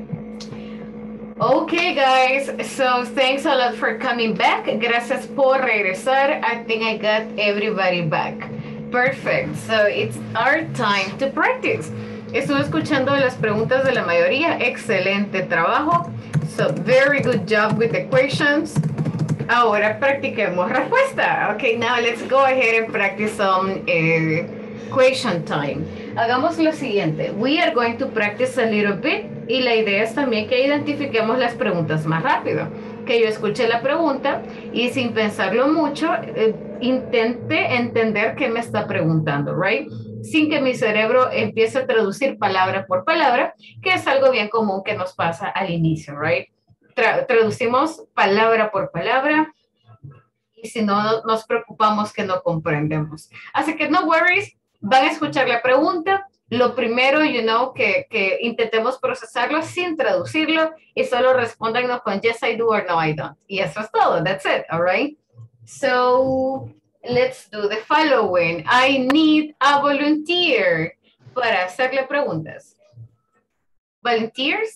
Okay, guys, so thanks a lot for coming back. Gracias por regresar. I think I got everybody back. Perfect. So it's our time to practice. Estuve escuchando las preguntas de la mayoría. Excelente trabajo. So very good job with the questions. Ahora practiquemos respuesta. Okay, now let's go ahead and practice some question time. Hagamos lo siguiente. We are going to practice a little bit y la idea es también que identifiquemos las preguntas más rápido. Que yo escuche la pregunta y sin pensarlo mucho, intente entender qué me está preguntando, right? Sin que mi cerebro empiece a traducir palabra por palabra, que es algo bien común que nos pasa al inicio, right? Traducimos palabra por palabra y si no nos preocupamos que no comprendemos. Así que no worries, van a escuchar la pregunta. Lo primero, you know, que intentemos procesarlo sin traducirlo y solo respóndanos con yes I do or no I don't. Y eso es todo, that's it, all right? So, let's do the following. I need a volunteer para hacerle preguntas. Volunteers?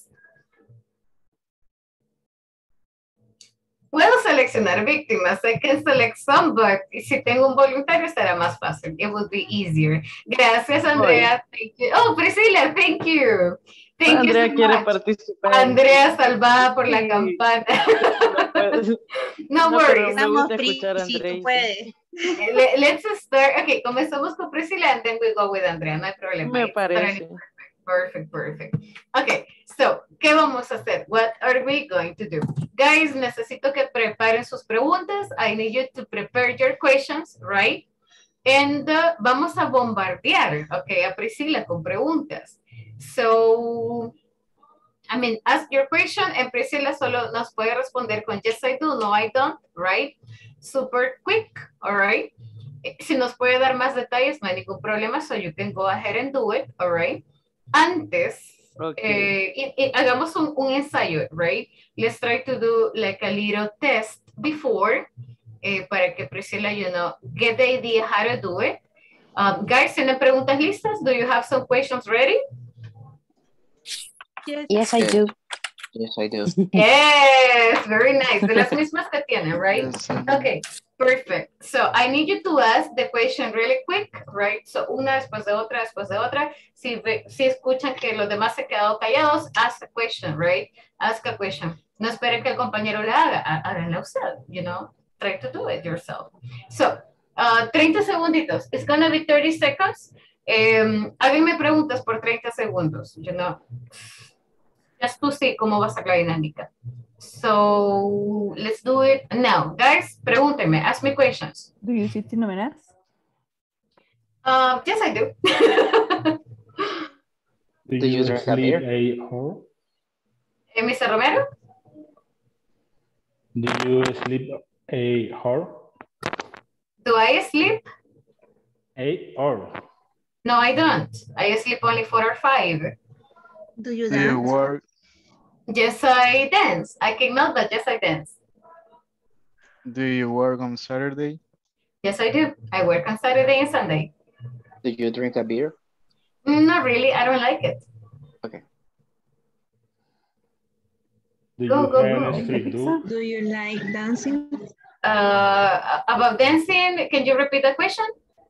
Puedo seleccionar víctimas. I can select some, but si tengo un voluntario será más fácil. It would be easier. Gracias, Andrea. Thank you. Oh, Priscila, thank you. Thank you Andrea so quiere much. participar. Andrea salvada por la campana. No worries. Me gusta escuchar a Andrea. Let's start. Okay, comenzamos con Priscila and then we go with Andrea. No hay problema. Me parece. Perfect, perfect. Okay, so, ¿qué vamos a hacer? What are we going to do? Guys, necesito que preparen sus preguntas. I need you to prepare your questions, right? And vamos a bombardear, okay, a Priscila con preguntas. So, I mean, ask your question and Priscila solo nos puede responder con yes I do, no I don't, right? Super quick, all right? Si nos puede dar más detalles, no hay ningún problema, so you can go ahead and do it, all right? Antes, hagamos un ensayo, right? Let's try to do like a little test before, para que Priscila, you know, get the idea how to do it. Guys, ¿tienen preguntas listas? Do you have some questions ready? Yes, I do. Yes, I do. Yes, very nice. De las mismas que tienen, right? Yes, Okay, perfect. So I need you to ask the question really quick, right? So una después de otra, después de otra. Si escuchan que los demás se han quedado callados, ask a question, right? Ask a question. No esperen que el compañero la haga. Háganla usted, you know? Try to do it yourself. So, 30 segunditos. It's gonna be 30 seconds. Háganme preguntas por 30 segundos, you know? Just to see cómo va a ser la dinámica. So, let's do it now. Guys, pregúntenme. Ask me questions. Do you sit in novenas? Yes, I do. Do you drink a beer? Mr. Romero? Do you sleep a hour? Do I sleep? 8 hours. No, I don't. I sleep only 4 or 5. Do you Do you dance? work? Yes, I dance. I cannot, but yes, I dance. Do you work on Saturday? Yes, I do. I work on Saturday and Sunday. Do you drink a beer? Not really. I don't like it. Okay. Do Go, you go, have go. a street do? Do you like dancing? About dancing, can you repeat the question?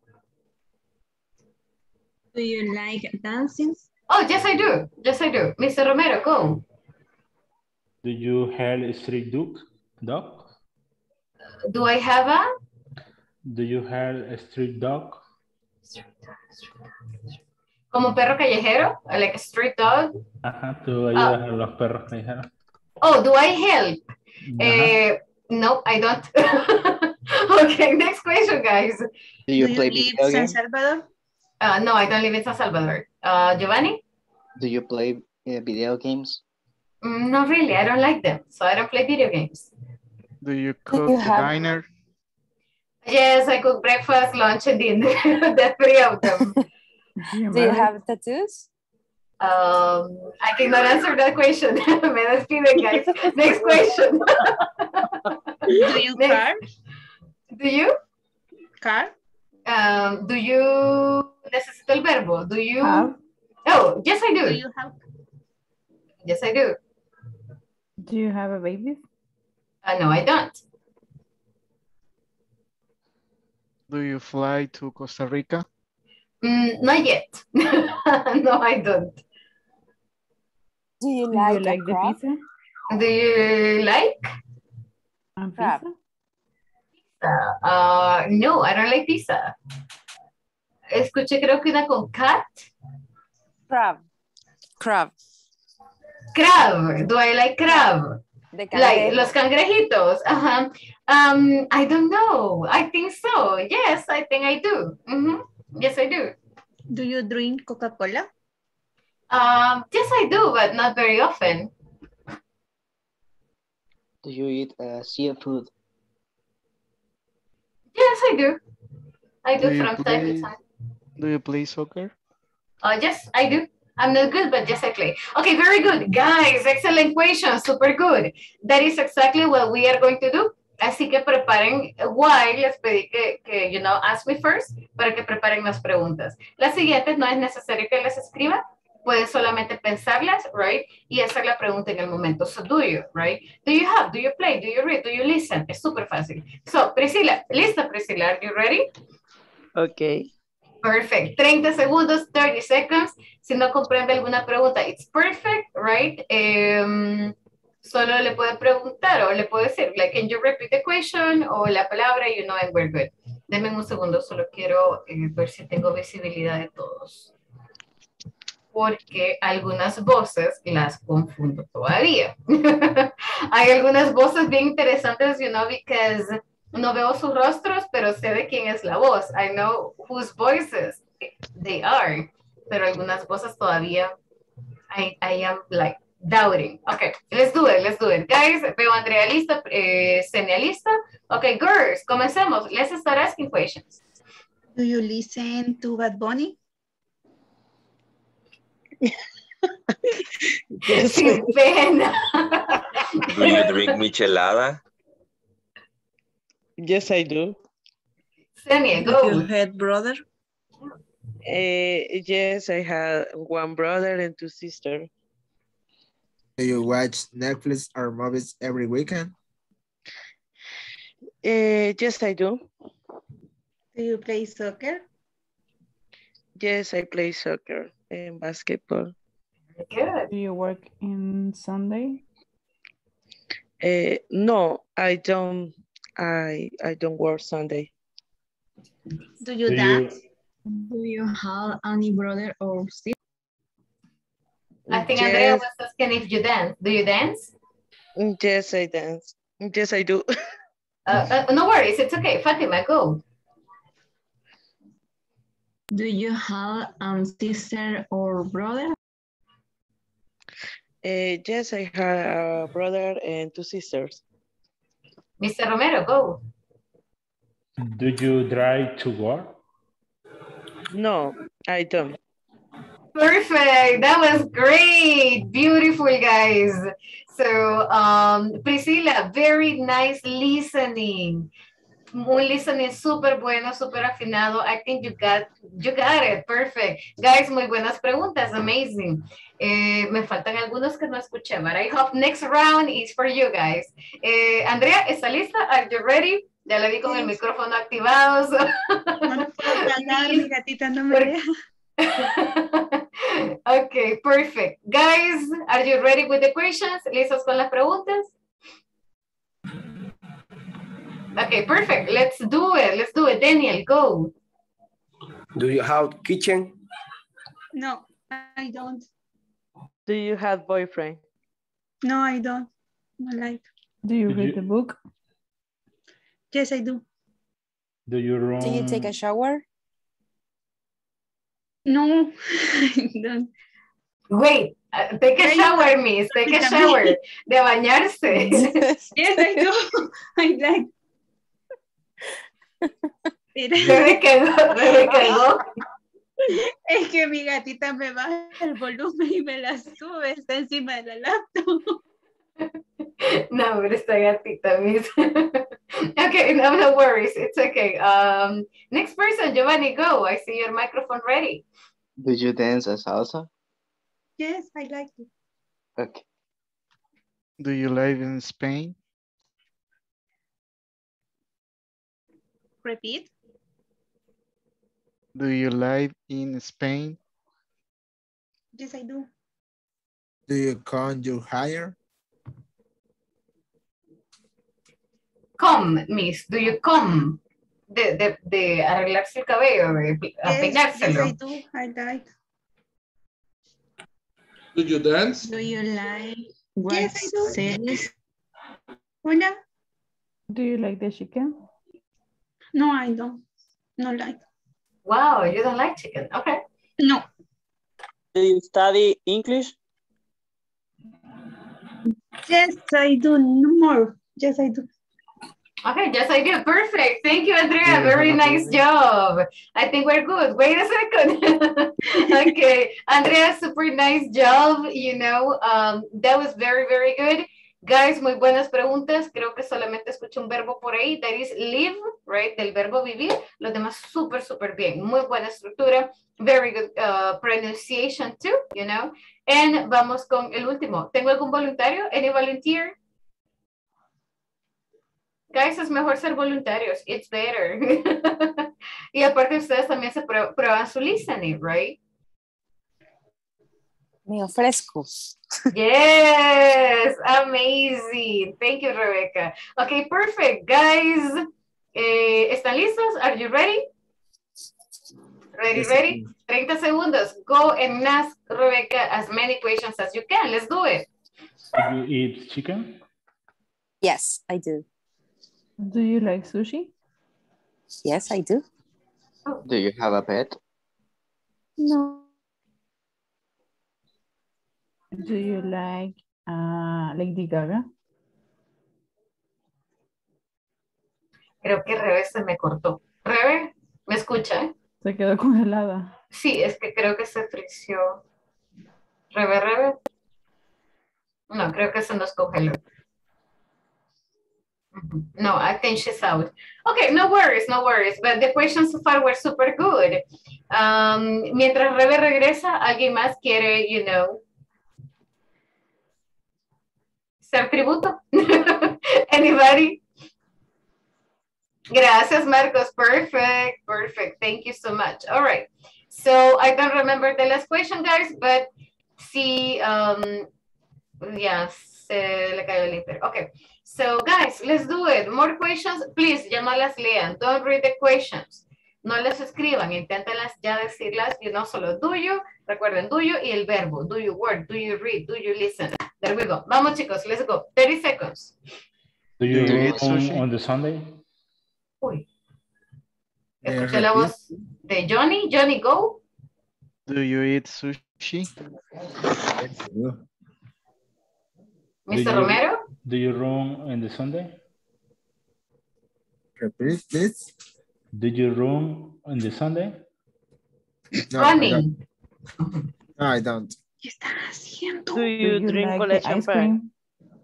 Do you like dancing? Oh, yes, I do. Yes, I do. Mr. Romero, go. Do you have a street dog? Do I have a? Do you have a street dog? Como perro callejero, like a street dog. Ajá, tú ayudas a los perros callejeros. Oh, do I help? No, I don't. Okay, next question, guys. Do you play live video in San games? Salvador? No, I don't live in San Salvador. Giovanni? Do you play video games? Not really. I don't like them. So I don't play video games. Do you cook you the have- diner? Yes, I cook breakfast, lunch, and dinner. The 3 of them. Do you have tattoos? I cannot answer that question. Me despiden, guys. Next question. Do you car? Do you? Car? Do you? Necesito el verbo. Do you? Have. Oh, yes, I do. Do you have? Yes, I do. Do you have a baby? No, I don't. Do you fly to Costa Rica? Not yet. No, I don't. Do you Do like, you like the crab? pizza? Do you like? Pizza? No, I don't like pizza. Escuché creo que una con cat. Crab. Crab. Crab. Do I like crab? De Like cangrejo. los cangrejitos. Uh-huh. I don't know. I think so. Yes, I think I do. Yes, I do. Do you drink Coca-Cola? Yes, I do, but not very often. Do you eat seafood? Yes, I do. I do Do you from time to play, time. do you play soccer? Yes, I do. I'm not good, but yes, I play. Okay, very good. Guys, excellent question. Super good. That is exactly what we are going to do. Así que preparen, why les pedí que you know, ask me first, para que preparen las preguntas. Las siguientes no es necesario que las escriban, pueden solamente pensarlas, right? Y hacer la pregunta en el momento. So, do you, right? Do you have, do you play, do you read, do you listen? Es súper fácil. So, Priscila, ¿lista, Priscila? Are you ready? Okay. Perfect. 30 segundos, 30 seconds. Si no comprende alguna pregunta, it's perfect, right? Solo le puede preguntar o le puede decir, like, can you repeat the question? O la palabra, you know, and we're good. Denme un segundo, solo quiero ver si tengo visibilidad de todos. Porque algunas voces las confundo todavía. Hay algunas voces bien interesantes, you know, because no veo sus rostros, pero sé de quién es la voz. I know whose voices they are. Pero algunas voces todavía I am like doubting. Okay, let's do it. Guys, veo a Andrea lista, Senia lista. Okay, girls, comencemos. Let's start asking questions. Do you listen to Bad Bunny? Sin pena. Do you drink michelada? Yes, I do. Senia, Do go. you have brother? Yes, I have one brother and two sisters. Do you watch Netflix or movies every weekend? Yes, I do. Do you play soccer? Yes, I play soccer and basketball. Good. Do you work in Sunday? No, I don't. I don't work Sunday. Do you Do dance? Do you have any brother or sister? I think Andrea was asking if you dance. Do you dance? Yes, I dance. Yes, I do. No worries, it's okay. Fatima, go. Do you have a sister or brother? Yes, I have a brother and two sisters. Mr. Romero, go. Do you drive to work? No, I don't. Perfect. That was great. Beautiful, guys. So, Priscila, very nice listening. Un listening súper bueno, súper afinado. I think you got it. Perfect. Guys, muy buenas preguntas. Amazing. Me faltan algunos que no escuché, but I hope next round is for you guys. Andrea, ¿está lista? Are you ready? Ya la vi con el micrófono activado. So. No puedo hablar, mi gatita no me deja. Okay, perfect. Guys, are you ready with the questions? ¿Listos con las preguntas? Okay, perfect. Let's do it. Daniel, go. Do you have kitchen? No, I don't. Do you have boyfriend? No, I don't. No like. Do you read the book? Yes, I do. Do you run? Do you take a shower? No, I don't. Wait, take a shower, miss. Take a shower. De bañarse. Yes, I do. I like. Me quedó. Es que mi gatita me baja el volumen y me la sube, está encima de la laptop. No, pero esta gatita, miss. Okay, no worries. It's okay. Next person, Giovanni, go. I see your microphone ready. Do you dance a salsa? Yes, I like it. Okay. Do you live in Spain? Repeat. Do you live in Spain? Yes, I do. Do you comb your hair? Comb, miss. Do you comb? De arreglarse el cabello, de Yes, peinárselo. I do. I like. Do you dance? Do you like Yes, watch I do. series? Hola. Do you like the chicken? No, I don't. No like. Wow, you don't like chicken. Okay. No. Do you study English? Yes, I do. No more. Yes, I do. Okay, yes, I do. Perfect. Thank you, Andrea. Yeah, Very have a nice baby. job. I think we're good. Wait a second. Okay, Andrea, super nice job. You know, that was very, very good. Guys, muy buenas preguntas. Creo que solamente escuché un verbo por ahí. That is live, right? Del verbo vivir. Los demás súper, súper bien. Muy buena estructura. Very good pronunciation too, you know. And vamos con el último. ¿Tengo algún voluntario? Any volunteer? Guys, es mejor ser voluntarios. It's better. Y aparte ustedes también se prueban su listening, right? Me ofrezco. Yes, amazing. Thank you, Rebecca. Okay, perfect. Guys, ¿están listos? Are you ready? Ready, Yes, ready? 30 segundos. Go and ask Rebecca as many questions as you can. Let's do it. Do you eat chicken? Yes, I do. Do you like sushi? Yes, I do. Do you have a pet? No. Do you like Lady Gaga? Creo que Rebe se me cortó. Rebe, ¿me escucha? Se quedó congelada. Sí, es que creo que se frició. Rebe, Rebe. No, creo que se nos congeló. No, I think she's out. Okay, no worries, no worries. But the questions so far were super good. Mientras Rebe regresa, ¿alguien más quiere, you know, ser tributo? Anybody? Gracias, Marcos. Perfect, perfect. Thank you so much. All right. So I don't remember the last question, guys, but see, yeah, se le cayó el inter. Okay. So guys, let's do it. More questions, please, ya no las lean. Don't read the questions. No las escriban, inténtenlas ya decirlas, you know, solo do you, recuerden do you y el verbo. Do you work, do you read, do you listen. There we go. Vamos chicos, let's go. 30 seconds. Do you eat eat sushi? on the Sunday? Uy. Escuché la voz de Johnny. Johnny, go. Do you eat sushi? Mr. Romero. Do you run on the Sunday? Repeat, please. Do you run on the Sunday? No, Running. No, I don't. ¿Qué están haciendo? Do you drink like cola the ice champagne? cream?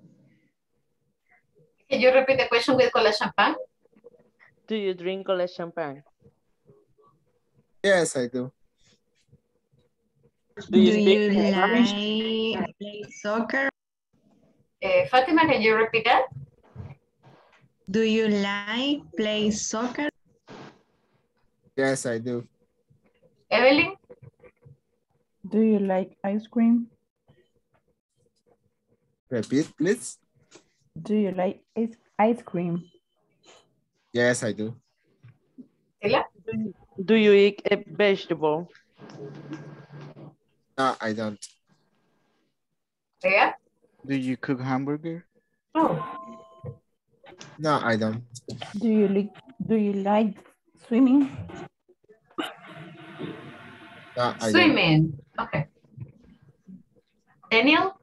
Can you repeat the question with cola champagne? Do you drink cola champagne? Yes, I do. Do you speak Spanish? like play soccer? Fatima, can you repeat that? Do you like play soccer? Yes, I do. Evelyn? Do you like ice cream? Repeat, please. Do you like ice cream? Yes, I do. Sila? Do you eat a vegetable? No, I don't. Yeah? Do you cook hamburger? Oh. No, I don't. Do you like swimming? No, I don't. Swimming. Okay. Daniel?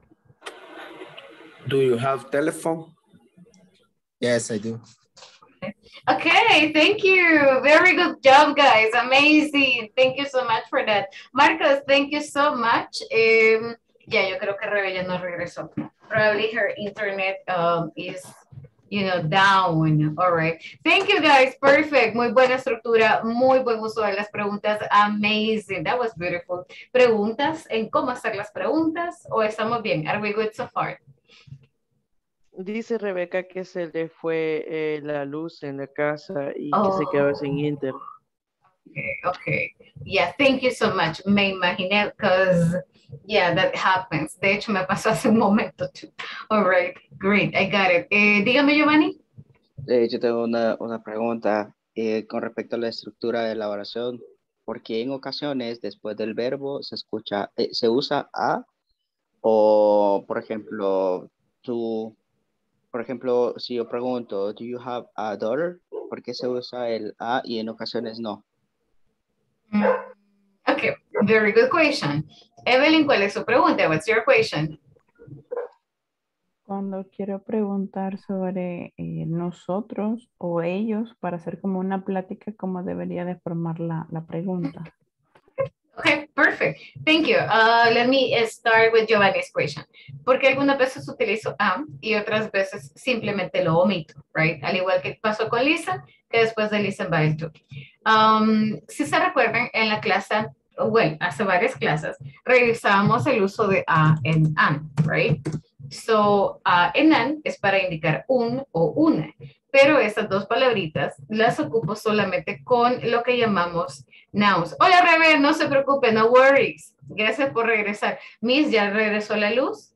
Do you have telephone? Yes, I do. Okay, thank you. Very good job, guys. Amazing. Thank you so much for that. Marcos, thank you so much. Ya, yo creo que Rebe ya no regresó. Probably her internet is Down. All right. Thank you, guys. Perfect. Muy buena estructura. Muy buen uso de las preguntas. Amazing. That was beautiful. ¿Preguntas en cómo hacer las preguntas? ¿O estamos bien? Are we good so far? Dice Rebeca que se le fue la luz en la casa y que se quedó sin internet. Okay. Yeah, thank you so much. Me imaginé, because, yeah, that happens. De hecho, me pasó hace un momento, too. All right, great, I got it. Dígame, Giovanni. Yo tengo una pregunta con respecto a la estructura de la oración, porque en ocasiones después del verbo se usa a, o por ejemplo, si yo pregunto, do you have a daughter? ¿Por qué se usa el a y en ocasiones no? Okay, very good question. Evelyn, ¿cuál es su pregunta? What's your question? Cuando quiero preguntar sobre nosotros o ellos para hacer como una plática, ¿cómo debería de formar la pregunta? Okay, perfect. Thank you. Let me start with Giovanni's question. Porque algunas veces utilizo am y otras veces simplemente lo omito, right? Al igual que pasó con Lisa, que después de Lisa va el tú. Si se recuerdan, en la clase, bueno, hace varias clases, revisábamos el uso de a en an, right? So, a en an es para indicar un o una, pero estas dos palabritas las ocupo solamente con lo que llamamos nouns. Hola, Rebe, no se preocupe, no worries. Gracias por regresar. Miss, ¿ya regresó la luz?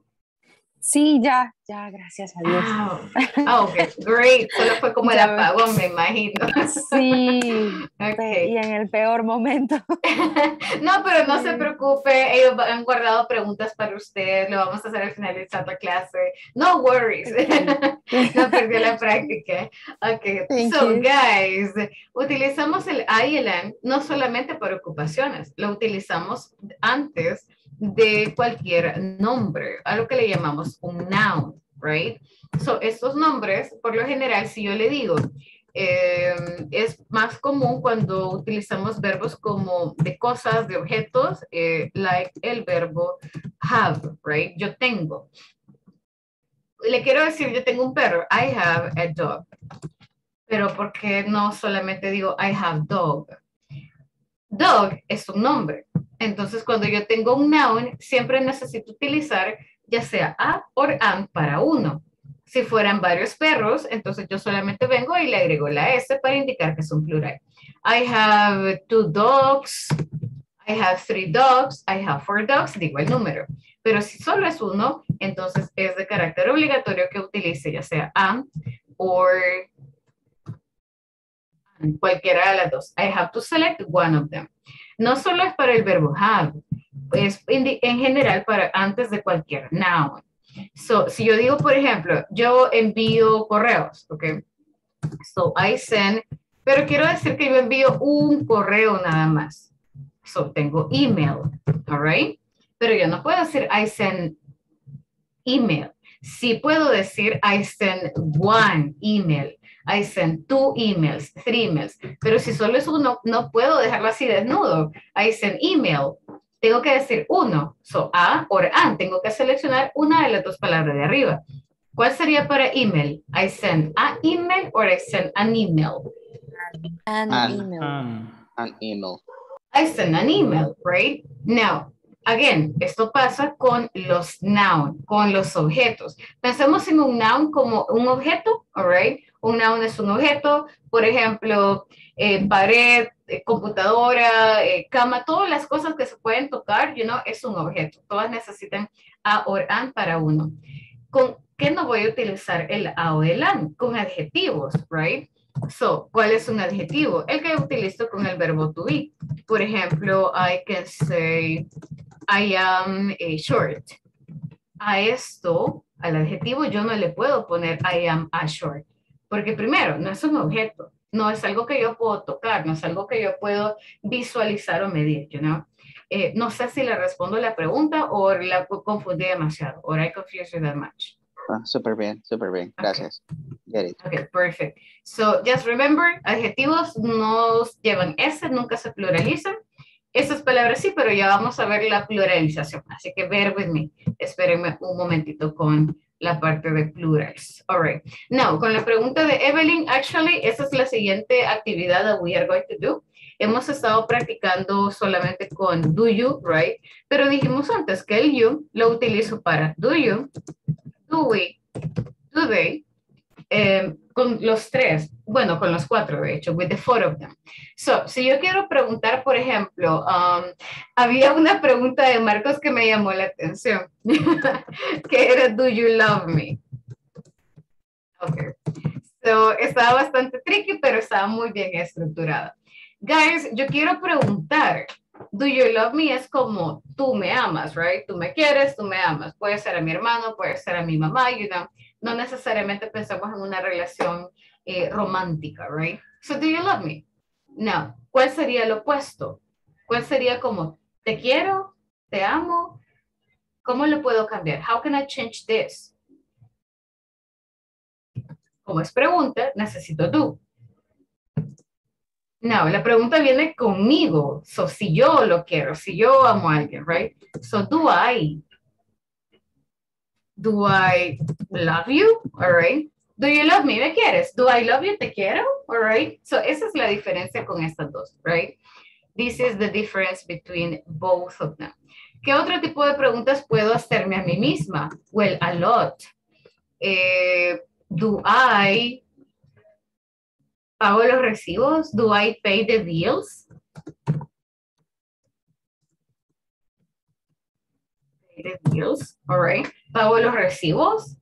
Sí, ya, gracias a Dios. Ok, great. Solo fue como el apagón, me imagino. Sí, okay. Y en el peor momento. No, pero no se preocupe, ellos han guardado preguntas para usted, lo vamos a hacer al finalizar la clase. No worries. No perdió la práctica. Ok, so guys, utilizamos el I y el am no solamente para ocupaciones, lo utilizamos antes de cualquier nombre, a lo que le llamamos un noun, right? So, estos nombres, por lo general, si yo le digo, es más común cuando utilizamos verbos como de cosas, de objetos, like el verbo have, right? Yo tengo. Le quiero decir, yo tengo un perro, I have a dog. Pero ¿por qué no solamente digo I have dog? Dog es un nombre. Entonces, cuando yo tengo un noun, siempre necesito utilizar ya sea a o am para uno. Si fueran varios perros, entonces yo solamente vengo y le agrego la S para indicar que es un plural. I have 2 dogs, I have 3 dogs, I have 4 dogs, digo el número. Pero si solo es uno, entonces es de carácter obligatorio que utilice ya sea am o cualquiera de las dos. I have to select one of them. No solo es para el verbo have, es en general para antes de cualquier noun. So, si yo digo, por ejemplo, yo envío correos, ¿ok? So, I send, pero quiero decir que yo envío un correo nada más. So, tengo email, all right? Pero yo no puedo decir I send email. Sí puedo decir I send one email. I send 2 emails, 3 emails. Pero si solo es uno, no puedo dejarlo así desnudo. I send email. Tengo que decir uno. So, a or an. Tengo que seleccionar una de las dos palabras de arriba. ¿Cuál sería para email? I send an email or I send an email? An email. I send an email, right? Now, again, esto pasa con los noun, con los objetos. Pensemos en un noun como un objeto, all right? Un noun es un objeto, por ejemplo, pared, computadora, cama, todas las cosas que se pueden tocar, es un objeto. Todas necesitan a or an para uno. ¿Con qué no voy a utilizar el a o el an? Con adjetivos, right? So, ¿cuál es un adjetivo? El que utilizo con el verbo to be. Por ejemplo, I can say, I am short. A esto, al adjetivo, yo no le puedo poner I am a short. Porque primero, no es un objeto. No es algo que yo puedo tocar. No es algo que yo puedo visualizar o medir, no sé si le respondo la pregunta o la confundí demasiado. Or I confused you that much. Súper bien. Gracias. Okay. Okay, perfect. So, just remember, adjetivos no llevan S, nunca se pluralizan. Esas palabras sí, pero ya vamos a ver la pluralización. Así que bear with me. Espérenme un momentito con la parte de plurals. All right. Now, con la pregunta de Evelyn, actually, esa es la siguiente actividad that we are going to do. Hemos estado practicando solamente con do you, right? Pero dijimos antes que el you lo utilizo para do you, do we, do they, con los tres, bueno, con los cuatro, de hecho, with the four of them. So, si yo quiero preguntar, por ejemplo, había una pregunta de Marcos que me llamó la atención, que era, do you love me? Okay. So, estaba bastante tricky, pero estaba muy bien estructurada. Guys, yo quiero preguntar, do you love me? Es como, tú me amas, right? Tú me quieres, tú me amas. Puede ser a mi hermano, puede ser a mi mamá, you know. No necesariamente pensamos en una relación romántica, right? So, do you love me? No. ¿Cuál sería el opuesto? ¿Cuál sería como, te quiero, te amo? ¿Cómo lo puedo cambiar? How can I change this? Como es pregunta, necesito do. No, la pregunta viene conmigo. So, si yo lo quiero, si yo amo a alguien, right? So, do I love you? All right. Do you love me? ¿Me quieres? Do I love you? ¿Te quiero? All right. So, esa es la diferencia con estas dos, right? This is the difference between both of them. ¿Qué otro tipo de preguntas puedo hacerme a mí misma? Well, a lot. Do I pago los recibos? Do I pay the bills? Pay the bills, all right. Pago los recibos.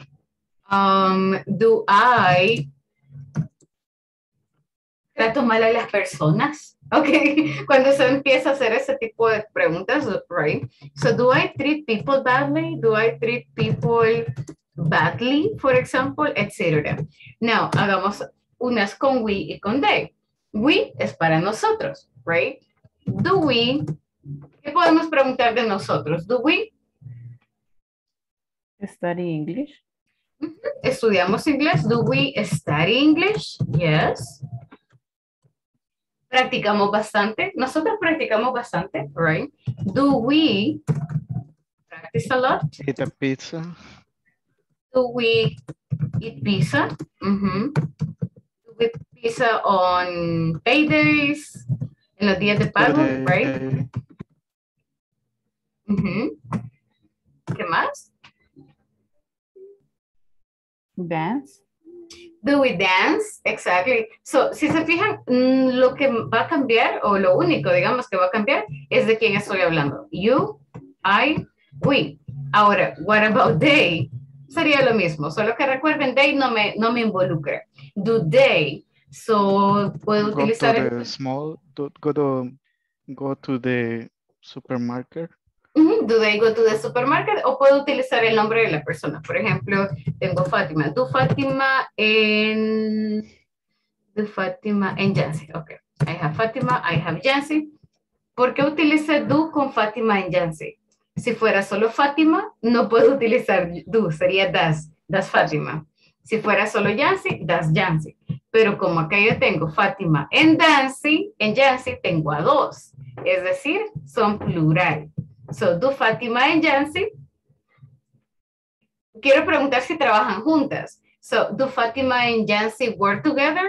Do I trato mal a las personas? Okay, cuando se empieza a hacer ese tipo de preguntas, right? So, do I treat people badly? Do I treat people badly, for example, etc. Now, hagamos unas con we y con they. We es para nosotros, right? Do we, ¿qué podemos preguntar de nosotros? Do we study English? Estudiamos inglés. Do we study English? Yes. Practicamos bastante. Nosotros practicamos bastante, right? Do we practice a lot? Eat a pizza. Do we eat pizza? Do we eat pizza on paydays? En los días de pago, right? ¿Qué más? Dance. Do we dance? Exactly. So, si se fijan, lo que va a cambiar, o lo único, digamos, que va a cambiar, es de quién estoy hablando. You, I, we. Ahora, what about they? Sería lo mismo, solo que recuerden, they no me involucra. Do they? So, puedo utilizar... Go to the supermarket. Do they go to the supermarket? O puedo utilizar el nombre de la persona. Por ejemplo, tengo Fátima. Do Fátima en Yancy. Ok. I have Fátima, I have Yancy. ¿Por qué utilicé do con Fátima en Yancy? Si fuera solo Fátima, no puedo utilizar do. Sería das Fátima. Si fuera solo Yancy, das Yancy. Pero como acá yo tengo Fátima en Yancy tengo a dos. Es decir, son plural. So, do Fátima and Yancy. Quiero preguntar si trabajan juntas. So, do Fátima and Yancy work together?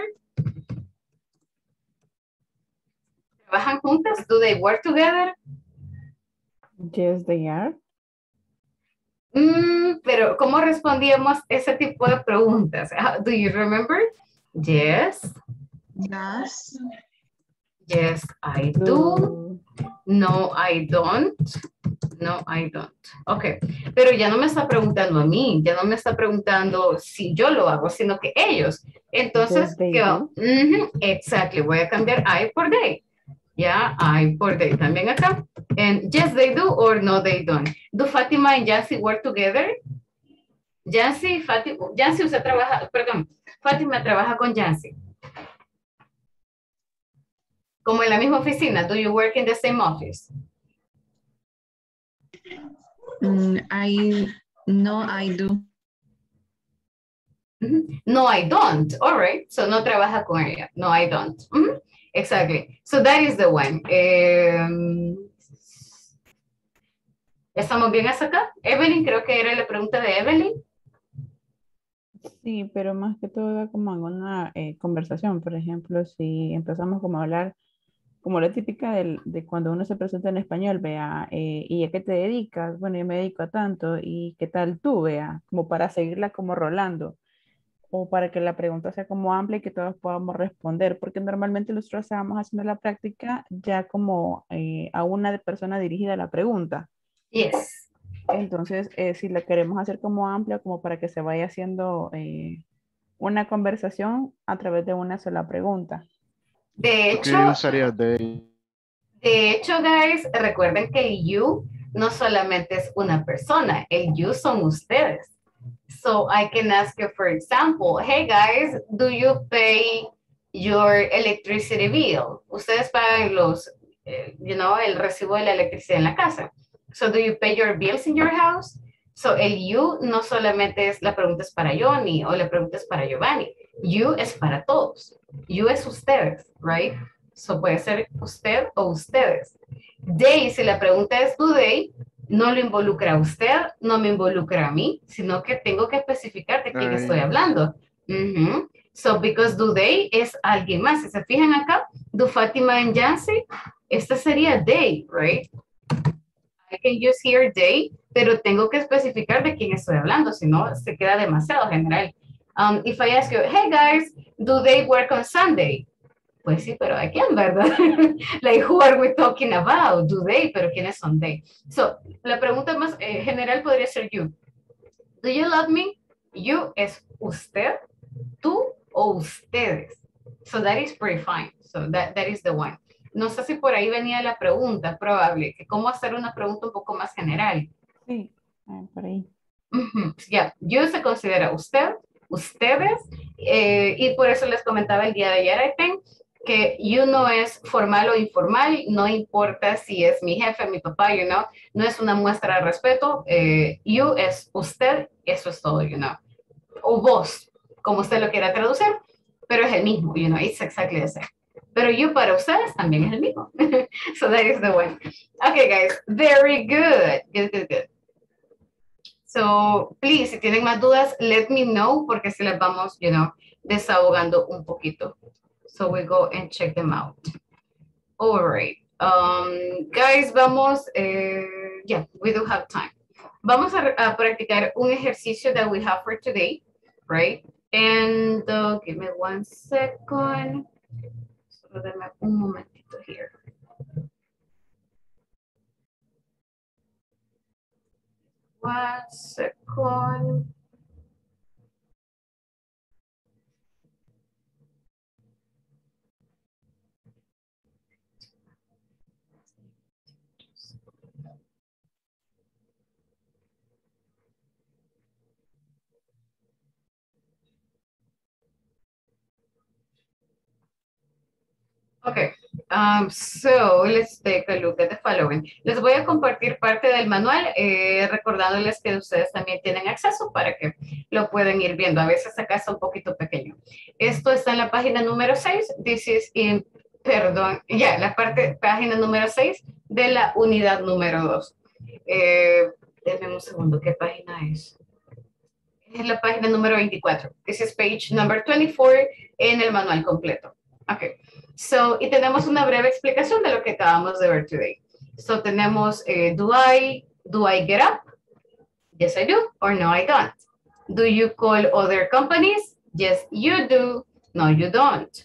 ¿Trabajan juntas? Do they work together? Yes, they are. Pero, ¿cómo respondíamos ese tipo de preguntas? Do you remember? Yes. Yes. Yes, I do. No, I don't. No, I don't. Ok, pero ya no me está preguntando a mí, ya no me está preguntando si yo lo hago, sino que ellos. Entonces, exactly, voy a cambiar I por they. Ya, I por they. También acá. And yes, they do or no, they don't. Do Fátima and Yancy work together? Yancy usted trabaja, perdón, Fátima trabaja con Yancy. Como en la misma oficina. Do you work in the same office? No, I do. No, I don't. All right. So no trabaja con ella. No, I don't. Exactly. So that is the one. ¿Estamos bien hasta acá? Evelyn, creo que era la pregunta de Evelyn. Sí, pero más que todo da como en una conversación. Por ejemplo, si empezamos como a hablar, como la típica de cuando uno se presenta en español, vea, ¿y a qué te dedicas? Bueno, yo me dedico a tanto, ¿y qué tal tú, vea? Como para seguirla como rolando, o para que la pregunta sea como amplia y que todos podamos responder, porque normalmente nosotros estábamos haciendo la práctica ya como a una persona dirigida la pregunta. Yes. Entonces, si la queremos hacer como amplia, como para que se vaya haciendo una conversación a través de una sola pregunta. De Creo que yo hecho, usaría they. guys, recuerden que el you no solamente es una persona, el you son ustedes. So I can ask you, for example, hey guys, do you pay your electricity bill? Ustedes pagan el recibo de la electricidad en la casa. So do you pay your bills in your house? So el you no solamente es la pregunta es para Johnny o la pregunta es para Giovanni. You es para todos. You es ustedes, right? So puede ser usted o ustedes. They, si la pregunta es do they, no lo involucra a usted, no me involucra a mí, sino que tengo que especificar de quién estoy hablando. So, because do they es alguien más. Si se fijan acá, do Fátima and Yancy, esta sería they, right? I can use here they, pero tengo que especificar de quién estoy hablando, si no se queda demasiado general. If I ask you, hey guys, do they work on Sunday? Pues sí, pero ¿a quién, verdad? Like, who are we talking about? Do they? Pero ¿quiénes son they? So, la pregunta más general podría ser you. Do you love me? You es usted, tú o ustedes. So that is pretty fine. So that is the one. No sé si por ahí venía la pregunta, probable, que cómo hacer una pregunta un poco más general. Sí, por ahí. Ya, you se considera usted, ustedes, y por eso les comentaba el día de ayer, I think, que you no es formal o informal, no importa si es mi jefe, mi papá, no es una muestra de respeto, you es usted, eso es todo, o vos, como usted lo quiera traducir, pero es el mismo, it's exactly the same. Pero you para ustedes también es el mismo. So that is the one. Okay, guys, very good. Good. So, please, si tienen más dudas, let me know, porque si las vamos, desahogando un poquito. So we go and check them out. All right. Guys, vamos, yeah, we do have time. Vamos a practicar un ejercicio that we have for today, right? And give me 1 second. Solo dame un momentito here. One second. Okay, so let's take a look at the following. Les voy a compartir parte del manual, recordándoles que ustedes también tienen acceso para que lo puedan ir viendo. A veces acá está un poquito pequeño. Esto está en la página número 6. This is in, la página número 6 de la unidad número 2. Denme un segundo, ¿qué página es? Es la página número 24. This is page number 24 en el manual completo. Okay. So, y tenemos una breve explicación de lo que acabamos de ver today. So, tenemos, do I get up? Yes, I do. Or no, I don't. Do you call other companies? Yes, you do. No, you don't.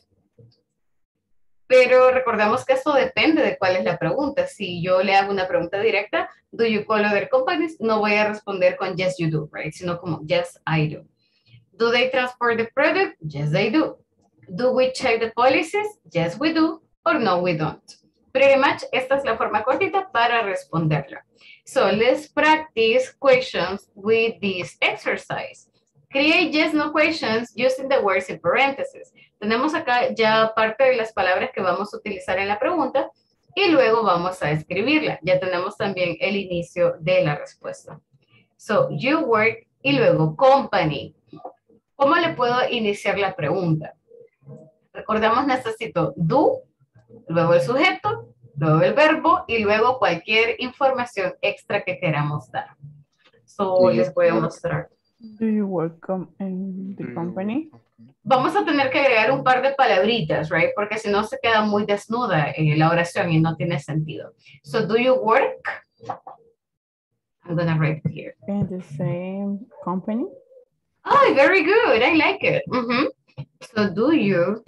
Pero recordemos que esto depende de cuál es la pregunta. Si yo le hago una pregunta directa, do you call other companies? No voy a responder con yes, you do, right? Sino como yes, I do. Do they transport the product? Yes, they do. Do we check the policies? Yes, we do. Or no, we don't. Pretty much, esta es la forma cortita para responderla. So, let's practice questions with this exercise. Create yes, no questions using the words in parentheses. Tenemos acá ya parte de las palabras que vamos a utilizar en la pregunta y luego vamos a escribirla. Ya tenemos también el inicio de la respuesta. So, you work y luego company. ¿Cómo le puedo iniciar la pregunta? Recordamos, necesito do, luego el sujeto, luego el verbo y luego cualquier información extra que queramos dar. So, les voy a mostrar. Do you work in the company? Vamos a tener que agregar un par de palabritas, right? Porque si no se queda muy desnuda la oración y no tiene sentido. So, do you work? I'm gonna write it here. In the same company? Oh, very good. I like it. So, do you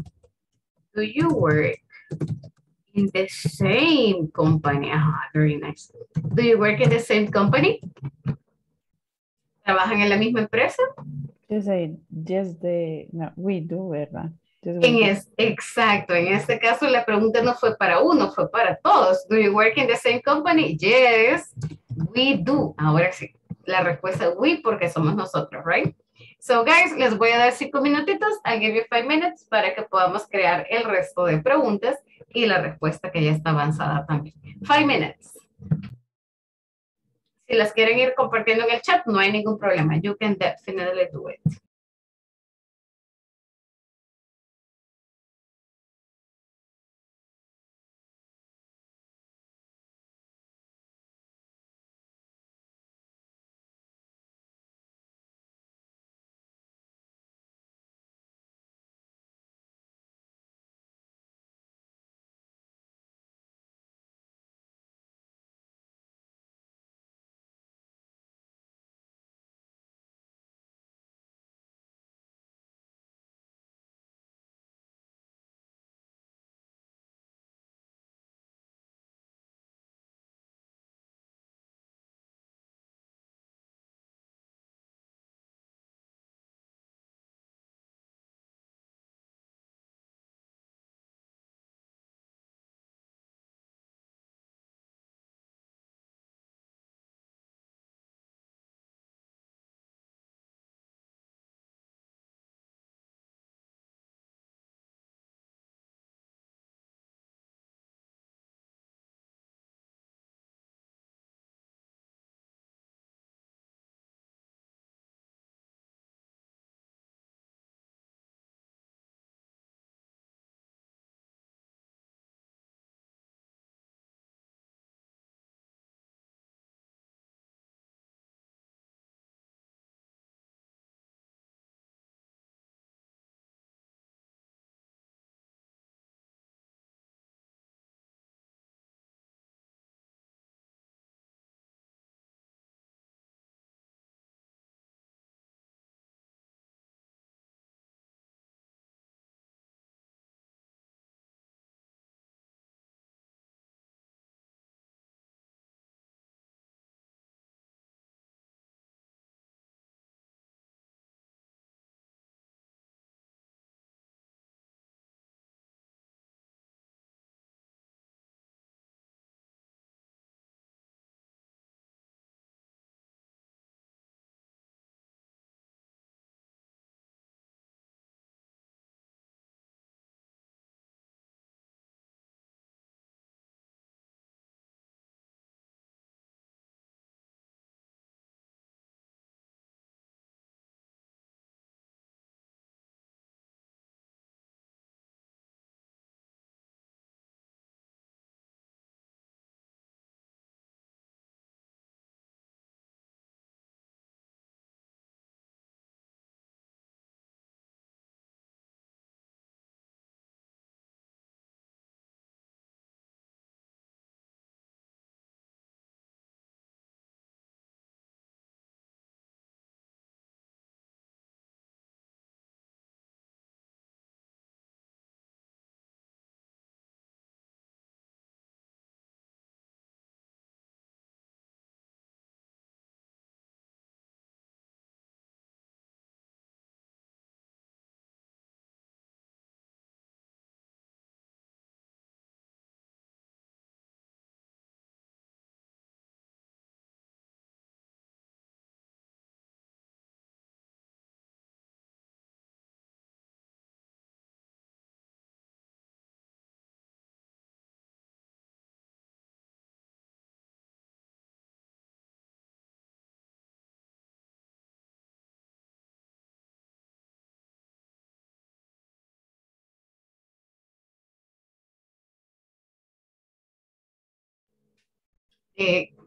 work in the same company? Ah, very nice. Do you work in the same company? ¿Trabajan en la misma empresa? Just say, no, we do, ¿verdad? Just we do. Exacto, en este caso la pregunta no fue para uno, fue para todos. Do you work in the same company? Yes, we do. Ahora sí, la respuesta es we porque somos nosotros, right? So guys, les voy a dar 5 minutitos. I'll give you 5 minutes para que podamos crear el resto de preguntas y la respuesta que ya está avanzada también. 5 minutes. Si las quieren ir compartiendo en el chat, no hay ningún problema. You can definitely do it.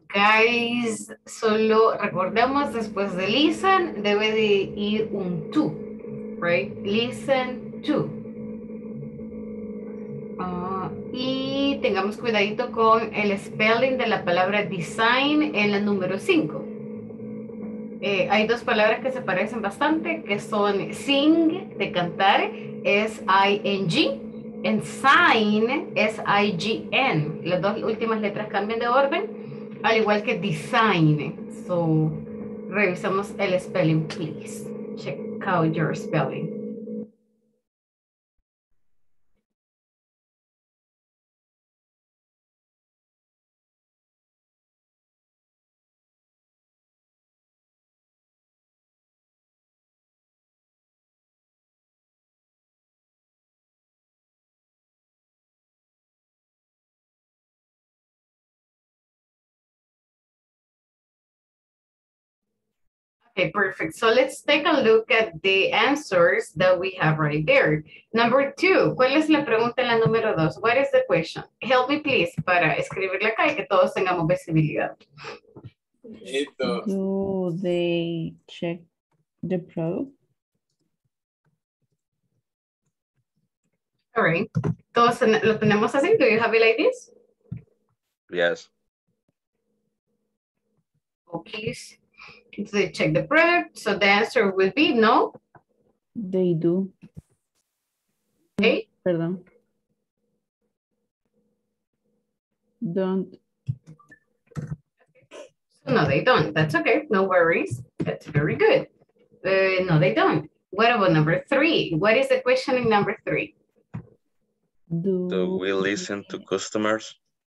Guys, solo recordemos después de listen debe de ir un to, right? Listen to. Y tengamos cuidadito con el spelling de la palabra design en la número 5. Hay dos palabras que se parecen bastante, que son sing, de cantar, es I-N-G, and sign es I-G-N. Las dos últimas letras cambian de orden, al igual que design. So, revisamos el spelling, please. Check out your spelling. Okay, perfect. So let's take a look at the answers that we have right there. Number 2, ¿cuál es la pregunta en la número 2? What is the question? Help me please para escribirla acá y que todos tengamos visibilidad. Do they check the product? All right. Todos lo tenemos así. Do you have it like this? Yes. Oh, please. Do they check the product? So the answer will be no. They do. Okay. Perdón. Don't. No, they don't. That's okay. No worries. That's very good. No, they don't. What about number 3? What is the question in number 3? Do we listen to customers?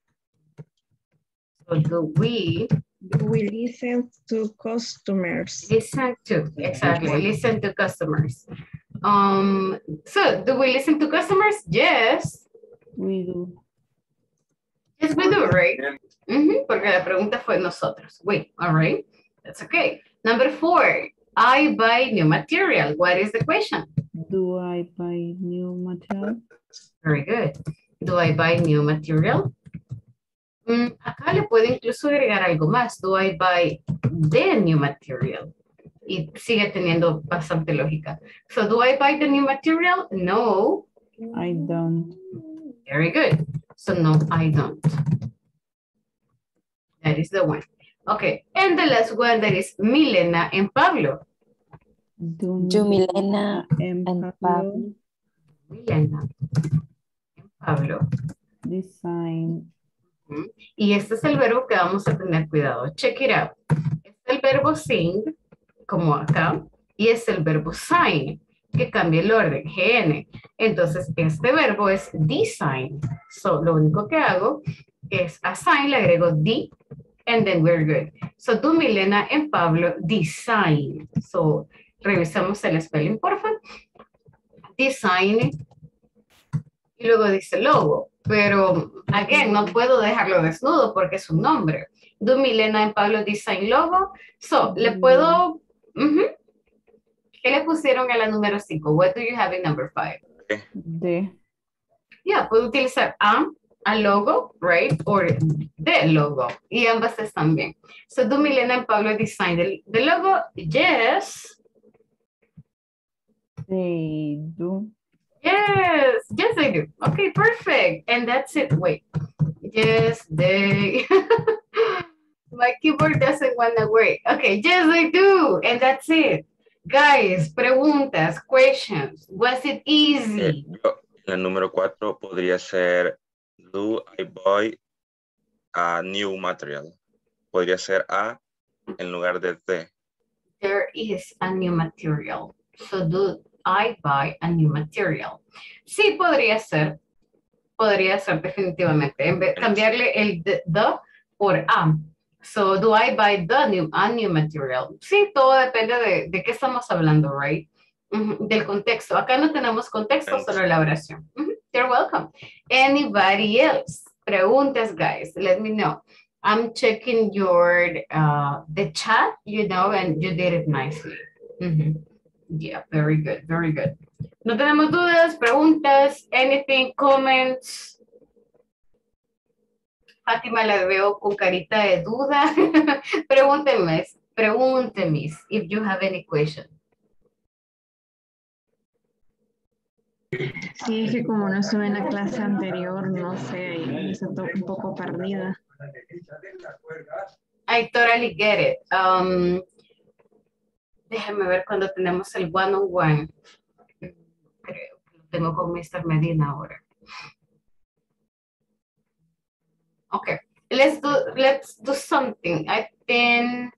So do we listen to customers? Listen to, exactly. Listen to customers. So do we listen to customers? Yes. We do. Yes, we do, right? Porque la pregunta fue nosotros. We, all right. That's okay. Number 4, I buy new material. What is the question? Do I buy new material? Very good. Do I buy new material? Acá le puedo incluso agregar algo más. Do I buy the new material? Y sigue teniendo bastante lógica. So, do I buy the new material? No. I don't. Very good. So, no, I don't. That is the one. Okay. And the last one, that is Milena and Pablo. Do Milena and Pablo. Milena and Pablo. Design. Y este es el verbo que vamos a tener cuidado. Check it out. Es el verbo sing, como acá, y es el verbo sign, que cambia el orden, GN. Entonces, este verbo es design. So, lo único que hago es assign, le agrego D, and then we're good. So, do Milena and Pablo design. So, revisamos el spelling, por favor. Design. Y luego dice logo. Pero, again, no puedo dejarlo desnudo porque es un nombre. Do Milena and Pablo design logo? So, le puedo... ¿Qué le pusieron a la número 5? What do you have in number 5? De. Yeah, puedo utilizar a logo, right? Or the logo. Y ambas están bien. So, do Milena and Pablo design the logo? Yes. They do. Yes, yes, they do. Okay, perfect. And that's it. Wait. Yes, they. My keyboard doesn't want to work. Okay, yes, they do. And that's it. Guys, preguntas, questions. Was it easy? El número 4 podría ser do I buy a new material. Podría ser a en lugar de the. There is a new material. So do I buy a new material. Sí, podría ser definitivamente. En vez, cambiarle el the por a. So, do I buy a new material? Sí, todo depende de qué estamos hablando, right? Del contexto. Acá no tenemos contexto, solo la oración. You're welcome. Anybody else? Preguntas, guys. Let me know. I'm checking your, the chat, you know, and you did it nicely. Yeah, very good, very good. No tenemos dudas, preguntas, anything, comments. Fátima la veo con carita de duda. Pregúnteme if you have any question. Sí, es que como no estuve en la clase anterior, no sé, y me siento un poco perdida. I totally get it. Déjame ver cuando tenemos el one-on-one. Creo que lo tengo con Mr. Medina ahora. Okay, let's do something. I think.